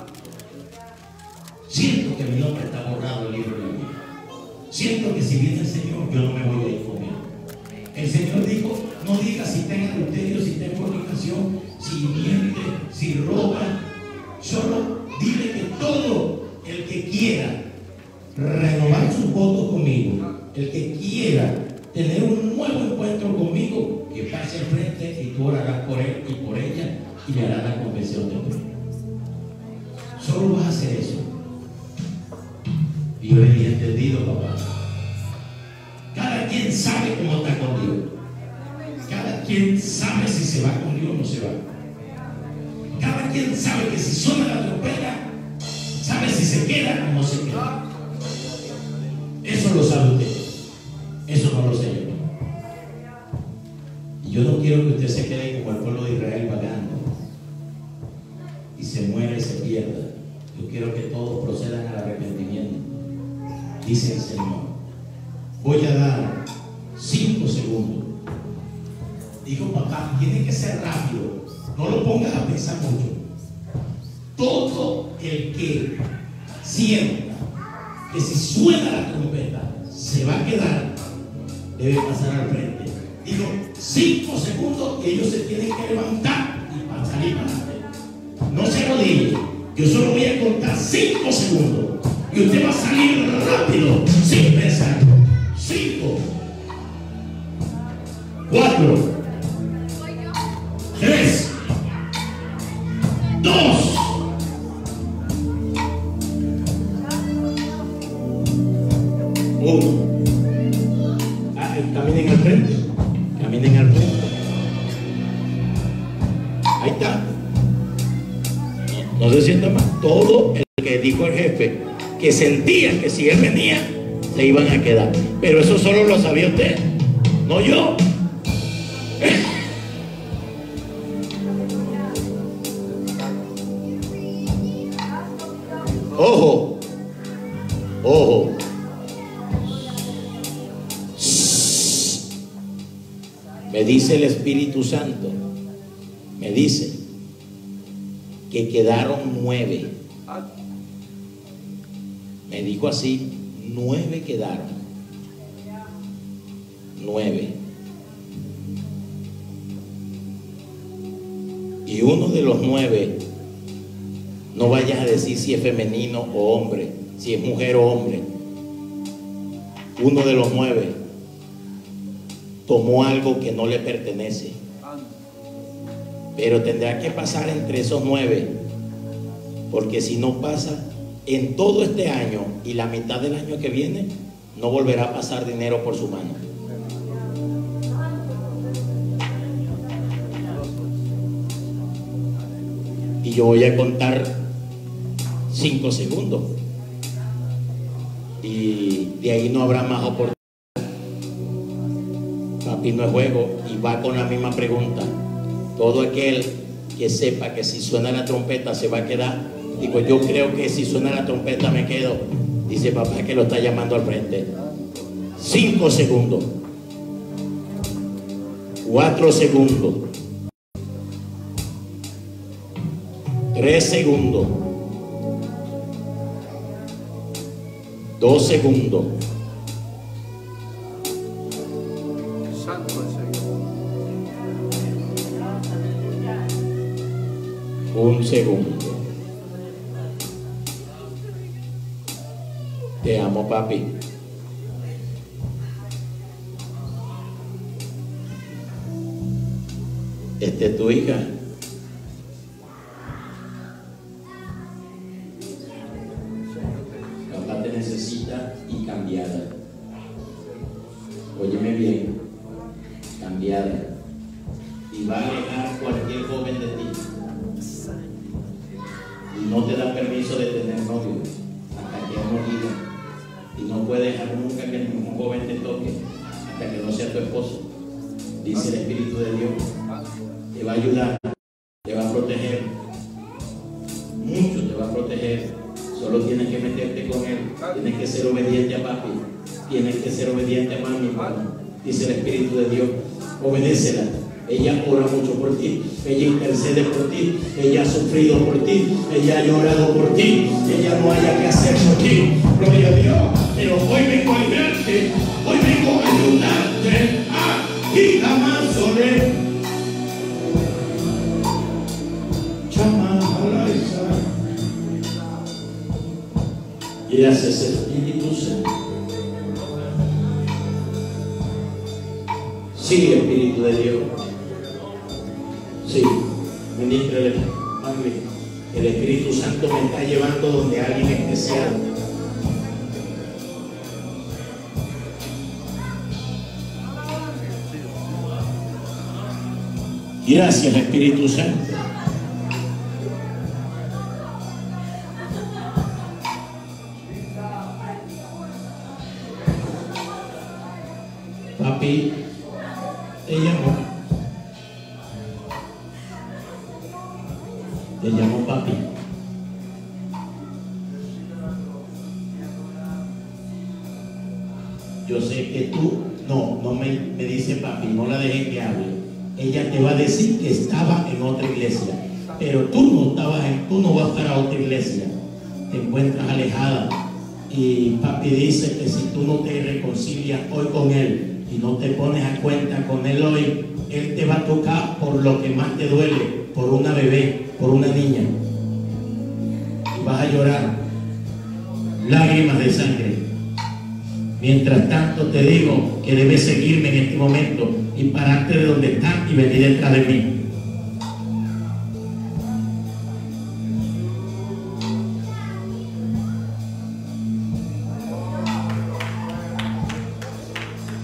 Siento que mi nombre está borrado del libro de la vida. Siento que si viene el Señor, yo no me voy a ir con él. El Señor dijo: no digas si está en adulterio, si está en fornicación, si miente, si roba. Solo dile que todo el que quiera renovar sus votos conmigo, el que quiera tener un nuevo encuentro conmigo, que pase al frente y tú orarás por él y por ella y le harás la confesión de fe. Solo vas a hacer eso. Y yo le he entendido, papá. Cada quien sabe cómo está con Dios. Cada quien sabe si se va con Dios o no se va. Cada quien sabe que si suena la trompeta, sabe si se queda o no se queda. Eso lo sabe usted. Eso no lo sé yo. Y yo no quiero que usted se quede como el pueblo de Israel vagando y se muera y se pierda. Yo quiero que todos procedan al arrepentimiento. Dice el Señor: voy a dar cinco segundos. Dijo: papá, tiene que ser rápido. No lo pongas a pensar mucho. Todo el que sienta que si suena la trompeta se va a quedar, debe pasar al frente. Digo, cinco segundos y ellos se tienen que levantar y para salir para adelante. No se arrodille. Yo solo voy a contar cinco segundos y usted va a salir rápido, sin pensar. Cinco, cuatro, tres, dos, uno. Ah, caminen al frente. Caminen al frente. Ahí está. No, no se sienta más. Todo el que dijo el jefe que sentía que si él venía se iban a quedar. Pero eso solo lo sabía usted, no yo. Ojo, ojo. Me dice el Espíritu Santo, me dice que quedaron nueve. Me dijo así, nueve quedaron. Nueve. Y uno de los nueve, no vayas a decir si es femenino o hombre, si es mujer o hombre. Uno de los nueve tomó algo que no le pertenece. Pero tendrá que pasar entre esos nueve, porque si no pasa en todo este año y la mitad del año que viene, no volverá a pasar dinero por su mano. Y yo voy a contar cinco segundos y de ahí no habrá más oportunidad. Papi, no es juego. Y va con la misma pregunta. Todo aquel que sepa que si suena la trompeta se va a quedar, digo, yo creo que si suena la trompeta me quedo. Dice papá que lo está llamando al frente. Cinco segundos. Cuatro segundos. Tres segundos. Dos segundos. Santo el Señor. Un segundo. Te amo, papi. Esta es tu hija. Papá te necesita y cambiada. Óyeme bien, cambiada. Y va a alejar cualquier joven de ti. Y no te da permiso de tener novio hasta que no diga. Y no puede dejar nunca que ningún joven te toque hasta que no sea tu esposo. Dice el Espíritu de Dios. Te va a ayudar, te va a proteger. Mucho te va a proteger. Solo tienes que meterte con él. Tienes que ser obediente a papi. Tienes que ser obediente a mami. Dice el Espíritu de Dios. Obedécela. Ella ora mucho por ti, ella intercede por ti, ella ha sufrido por ti, ella ha llorado por ti, ella no haya que hacer por ti. Gloria a Dios. Pero hoy vengo a ayudarte, hoy vengo a ayudarte a y jamás sobre Chamalaiza. Gracias, Espíritu Santo. Sí, Espíritu de Dios. Sí, ministrele, mami. El Espíritu Santo me está llevando donde alguien especial. Gracias, Espíritu Santo. Papi, te llamo. Te llamo papi. Yo sé que tú, no, no me, me dice papi, no la dejes que hable. Ella te va a decir que estaba en otra iglesia, pero tú no estabas en, tú no vas para otra iglesia. Te encuentras alejada. Y papi dice que si tú no te reconcilias hoy con él y no te pones a cuenta con él hoy, él te va a tocar por lo que más te duele, por una bebé, por una niña. Y vas a llorar lágrimas de sangre. Mientras tanto te digo que debes seguirme en este momento y pararte de donde estás y venir detrás de mí.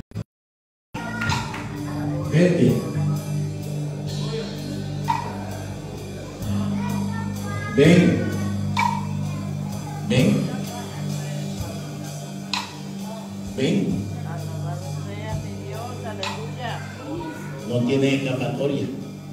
Vete. Ven. Ven. Ven. No tiene escapatoria.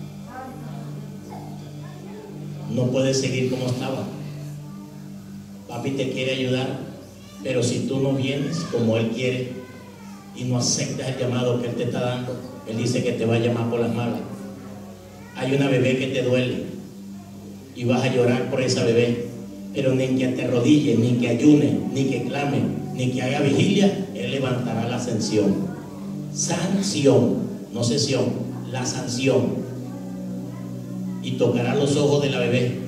No puedes seguir como estaba. Papi te quiere ayudar, pero si tú no vienes como Él quiere y no aceptas el llamado que Él te está dando, Él dice que te va a llamar por las malas. Hay una bebé que te duele y vas a llorar por esa bebé, pero ni que te arrodille, ni que ayune, ni que clame, ni que haga vigilia, Él levantará la sanción. Sanción, no sesión, la sanción. Y tocará los ojos de la bebé.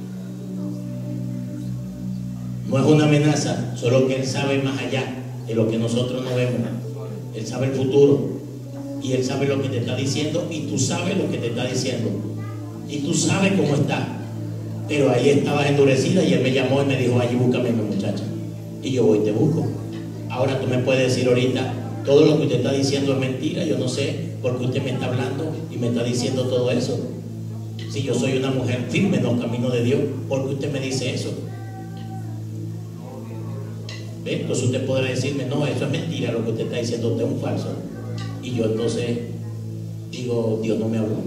No es una amenaza, solo que Él sabe más allá de lo que nosotros no vemos. Él sabe el futuro y Él sabe lo que te está diciendo y tú sabes lo que te está diciendo y tú sabes cómo está. Pero ahí estabas endurecida y Él me llamó y me dijo: allí búscame, mi muchacha. Y yo voy y te busco. Ahora tú me puedes decir ahorita: todo lo que usted está diciendo es mentira, yo no sé por qué usted me está hablando y me está diciendo todo eso. Si yo soy una mujer firme en los caminos de Dios, ¿por qué usted me dice eso? ¿Ve? Entonces usted podrá decirme: no, eso es mentira, lo que usted está diciendo, usted es un falso. Y yo entonces digo: Dios no me habló.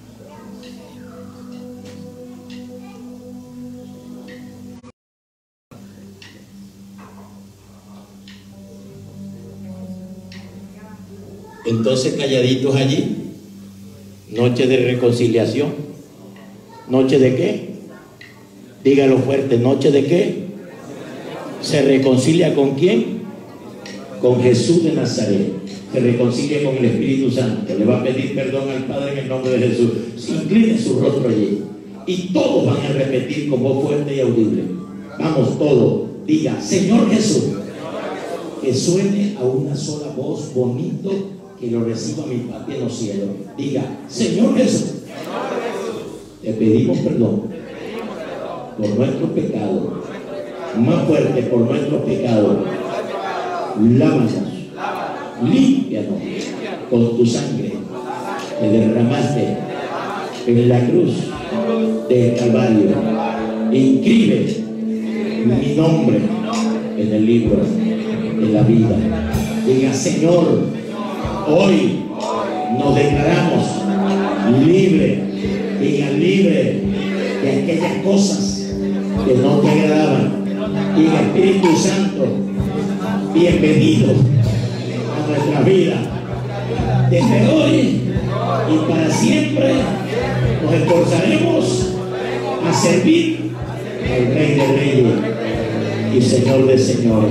Entonces, calladitos allí, noche de reconciliación. ¿Noche de qué? Dígalo fuerte, ¿noche de qué? ¿Se reconcilia con quién? Con Jesús de Nazaret. Se reconcilia con el Espíritu Santo. Le va a pedir perdón al Padre en el nombre de Jesús. Se incline su rostro allí. Y todos van a repetir con voz fuerte y audible. Vamos, todos. Diga: Señor Jesús. Que suene a una sola voz bonito, que lo reciba mi Padre en los cielos. Diga: Señor Jesús. Te pedimos perdón por nuestros pecados. Más fuerte, por nuestros pecados. Lávanos, límpianos con tu sangre que derramaste en la cruz del Calvario. Inscribe mi nombre en el libro de la vida. Diga: Señor, hoy nos declaramos libres. Diga: libre de aquellas cosas que no te agradaban. Diga: Espíritu Santo, bienvenido a nuestra vida. Desde hoy y para siempre nos esforzaremos a servir al Rey de Reyes y Señor de Señores.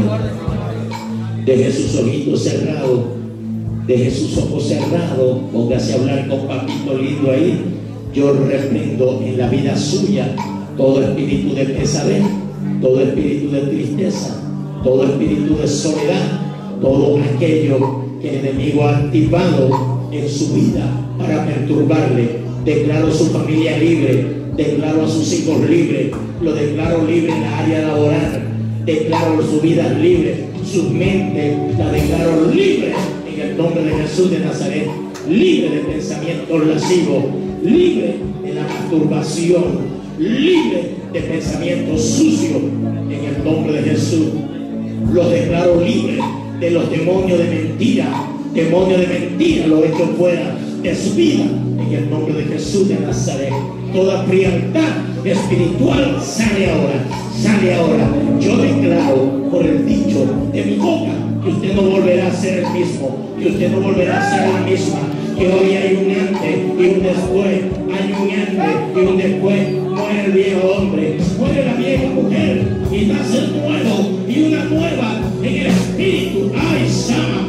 Deje sus ojitos cerrados, deje sus ojos cerrados, póngase a hablar con papito lindo ahí. Yo reprendo en la vida suya todo espíritu de pesadez, todo espíritu de tristeza, todo espíritu de soledad, todo aquello que el enemigo ha activado en su vida para perturbarle. Declaro su familia libre, declaro a sus hijos libres, lo declaro libre en la área laboral, declaro su vida libre, su mente la declaro libre en el nombre de Jesús de Nazaret, libre de pensamientos lascivos, libre de la masturbación, libre de pensamientos sucios en el nombre de Jesús. Los declaro libres de los demonios de mentira, demonios de mentira los echo fuera de su vida en el nombre de Jesús de Nazaret. Toda frialdad espiritual sale ahora, sale ahora. Yo declaro por el dicho de mi boca que usted no volverá a ser el mismo, que usted no volverá a ser la misma, que hoy hay un antes y un después, hay un antes y un después. Muere el viejo hombre, muere la vieja mujer y nace el nuevo y una nueva en el Espíritu. ¡Ay, Sama!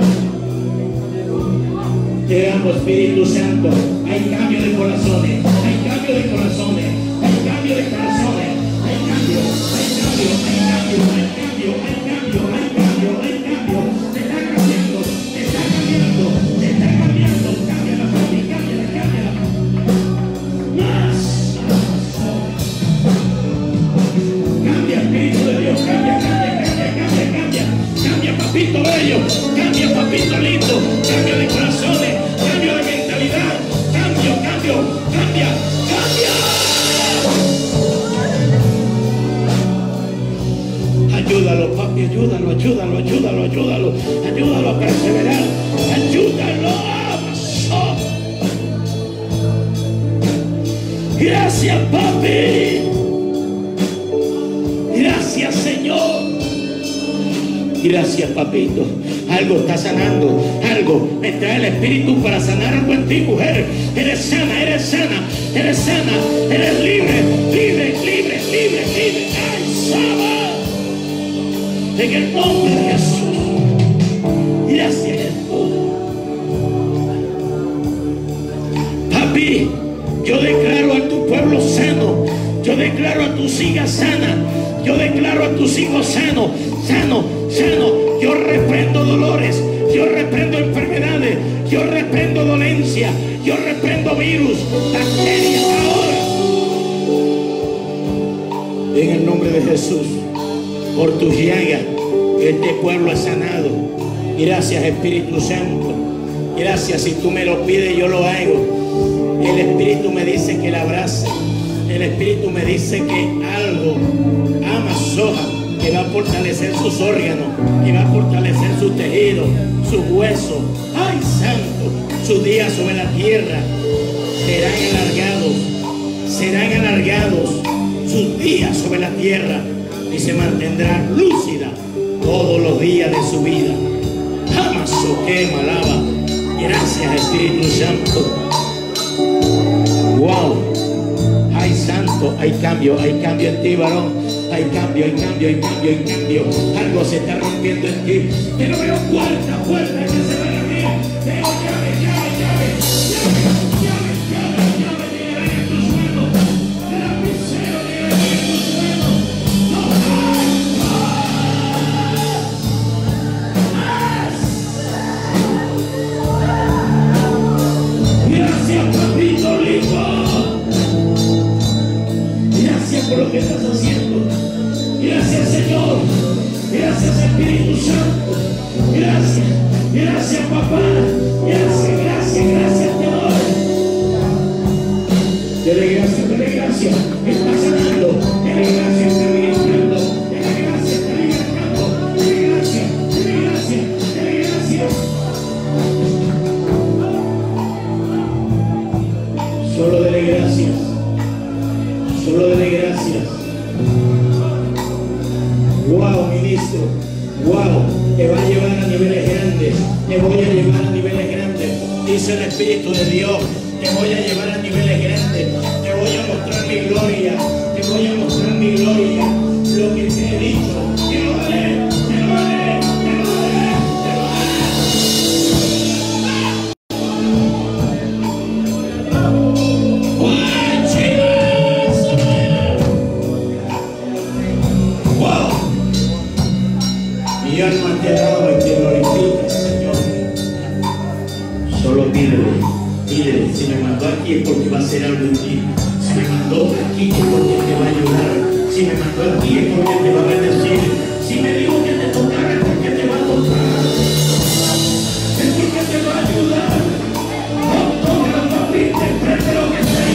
Llegamos, Espíritu Santo. Hay cambio de corazones, hay cambio de corazones, hay cambio de corazones, hay cambio, hay cambio, hay cambio, hay cambio, hay cambio, hay cambio, hay cambio. Se está cambiando, se está cambiando, se está cambiando. Cámbiala, papi, cámbiala, cámbiala. Más. Cambia, Espíritu de Dios, cambia, cambia, cambia, cambia, cambia. Cambia, papito bello, cambia, papito lindo, cambio de corazones, cambio de mentalidad, cambio, cambio. ayúdalo, ayúdalo, ayúdalo, ayúdalo, ayúdalo a perseverar, ayúdalo. Oh. Gracias, papi. Gracias, Señor. Gracias, papito. Algo está sanando, algo me trae el Espíritu para sanar algo en ti, mujer. Eres sana, eres sana, eres sana, eres libre, libre, libre, libre, libre. ¡Ay, Saba! En el nombre de Jesús. Gracias, Jesús. Papi, yo declaro a tu pueblo sano. Yo declaro a tus hijas sanas. Yo declaro a tus hijos sanos, sano, sano. Yo reprendo dolores, yo reprendo enfermedades, yo reprendo dolencia, yo reprendo virus, bacterias ahora. En el nombre de Jesús, por tus llagas, este pueblo es sanado. Gracias, Espíritu Santo. Gracias, si tú me lo pides, yo lo hago. El Espíritu me dice que la abrace. El Espíritu me dice que algo ama soja, que va a fortalecer sus órganos, que va a fortalecer sus tejidos, sus huesos. ¡Ay, santo! Sus días sobre la tierra serán alargados, serán alargados sus días sobre la tierra y se mantendrá lúcida todos los días de su vida. ¡Amaso que malaba! Gracias, Espíritu Santo. ¡Wow! Hay santo, hay cambio, hay cambio en ti, varón. Hay cambio, hay cambio, hay cambio, hay cambio. Algo se está rompiendo en ti. Pero veo puerta, puerta que se van a abrir. Veo llave, llave, llave, llave, llave, llave, llave, llegarán en tus manos. Lapicero llegarán en tus manos. No hay más. Gracias, papito lindo. Gracias por lo que estás haciendo. Gracias, Señor. Gracias, Espíritu Santo. Gracias. Gracias, papá. Gracias, gracias, gracias, Señor. Dele gracias, dele gracias. Está sanando. Dele gracias, está ministrando. Dele gracias, está libertando. Dele gracias, dele gracias, dele gracias. Solo dele gracias. Solo dele gracias. Wow, ministro. Wow, te va a llevar a niveles grandes. Te voy a llevar a niveles grandes. Dice el Espíritu de Dios. Te voy a llevar a niveles grandes. Te voy a mostrar mi gloria. Te voy a mostrar mi gloria. Lo que te he dicho. Te lo daré. Te lo daré. Te lo daré. Te lo Mi alma te alaba y te glorifica, Señor. Solo pídele, pídele. Si me mandó aquí es porque va a hacer algo en ti. Si me mandó aquí es porque te va a ayudar. Si me mandó aquí es porque te va a bendecir. Si me dijo que te tocara es porque te va a tocar. Es porque te va a ayudar. No toca, papi, te prende lo que sea.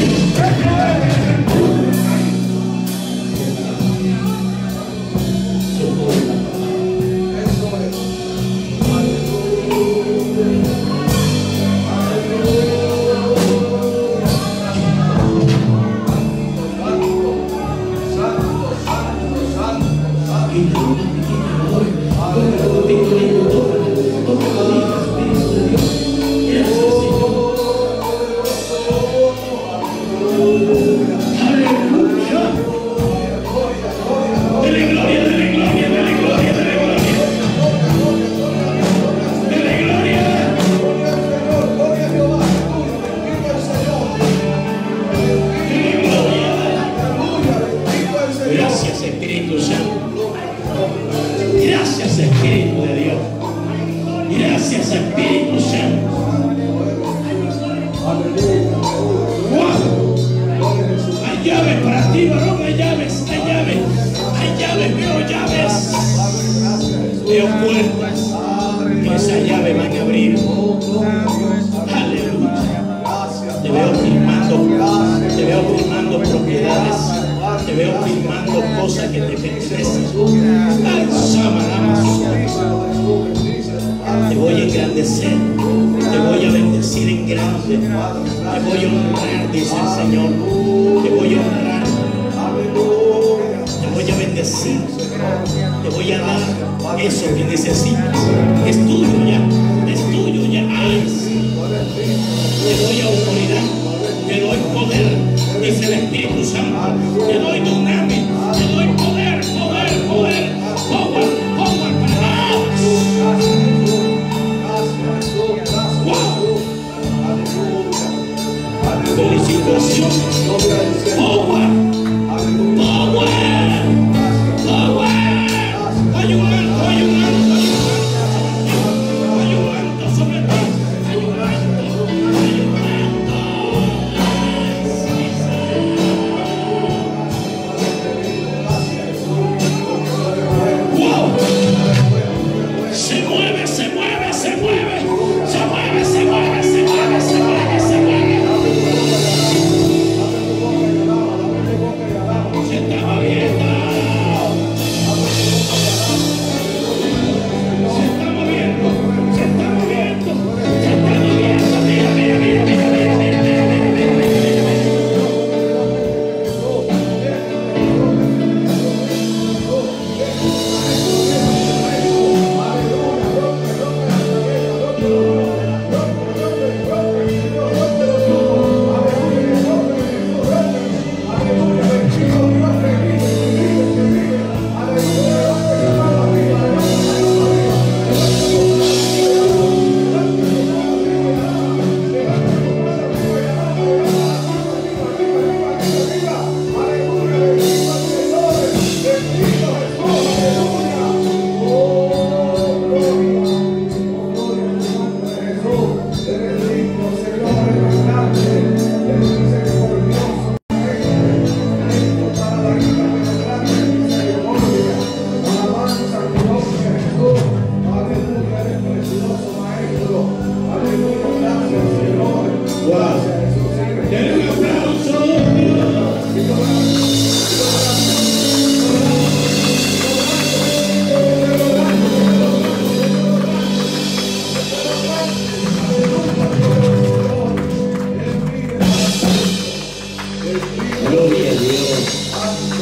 Te veo firmando cosas que te pertenecen. Ay, Samarama. Te voy a engrandecer. Te voy a bendecir en grande. Te voy a honrar, dice el Señor. Te voy a honrar. Te voy a bendecir. Te voy a dar eso que necesitas. Es tuyo ya. Es tuyo ya. Ay, sí. Te doy autoridad. Te doy poder. Dice el Espíritu Santo. Te doy dunamis. Te doy poder, poder, poder. Power, power para más. Wow. Felicitaciones. Power. Power. Power. Hay un manto, hay un manto, hay un manto. Hay un manto sobre ti. Hay un manto. Hay un manto. Wow. Se mueve, se mueve, se mueve. Se mueve, se mueve, se mueve, se mueve, se mueve. Se está moviendo. Se está moviendo. Se está moviendo. Se está moviendo. Mira, mira, mira, mira, mira, mira, mira, mira, mira, mira, mira. Gloria a Dios.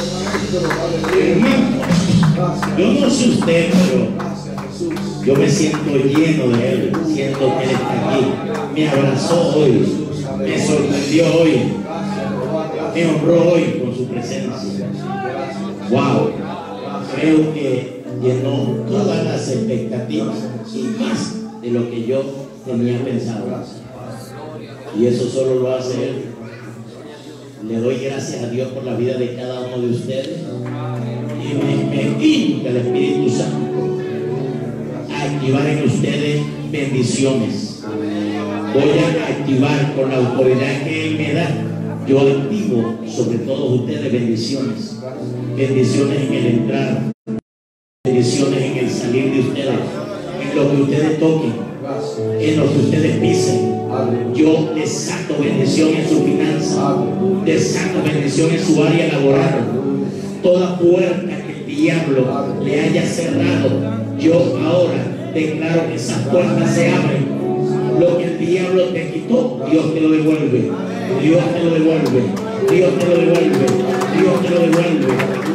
Hermano, yo no sé usted, pero yo me siento lleno de Él. Siento que Él está aquí. Me abrazó hoy. Me sorprendió hoy. Me honró hoy con su presencia. Wow. Creo que llenó todas las expectativas y más de lo que yo tenía pensado. Y eso solo lo hace Él. Le doy gracias a Dios por la vida de cada uno de ustedes. Y me, me invita el Espíritu Santo a activar en ustedes bendiciones. Voy a activar con la autoridad que Él me da. Yo activo sobre todos ustedes bendiciones. Bendiciones en el entrar. Bendiciones en el salir de ustedes. En lo que ustedes toquen. En lo que ustedes pisen. Yo desato bendición en su finanza. Desato bendición en su área laboral. Toda puerta que el diablo le haya cerrado, yo ahora declaro que esas puertas se abren. Lo que el diablo te quitó, Dios te lo devuelve. Dios te lo devuelve. Dios te lo devuelve. Dios te lo devuelve.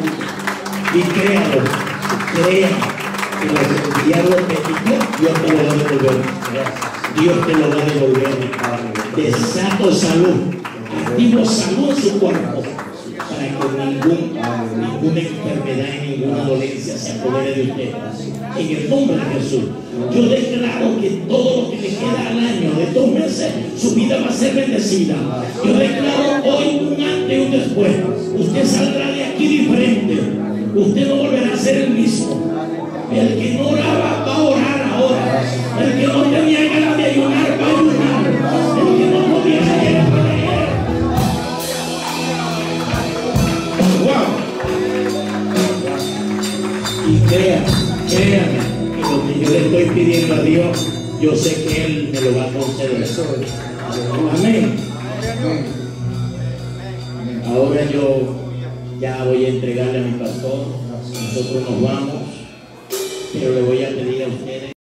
Y créalo, crea que lo que el diablo te quitó, Dios te lo va a devolver. Dios te lo va a devolver. Desato salud. Activo salud en su cuerpo para que ningún, ninguna enfermedad y ninguna dolencia se apodere de usted. En el nombre de Jesús, yo declaro que todo lo que le queda al año, de dos meses, su vida va a ser bendecida. Yo declaro hoy un antes y un después. Usted saldrá de aquí diferente. Usted no volverá a ser el mismo. El que no oraba va a orar ahora. El que no tenía ganas de ayunar va a ayunar. El que no podía leer va a leer. Wow. Y crea, créame, que lo que yo le estoy pidiendo a Dios, yo sé que Él me lo va a conceder. Amén. Ahora yo Ya voy a entregarle a mi pastor. Nosotros nos vamos, pero le voy a pedir a usted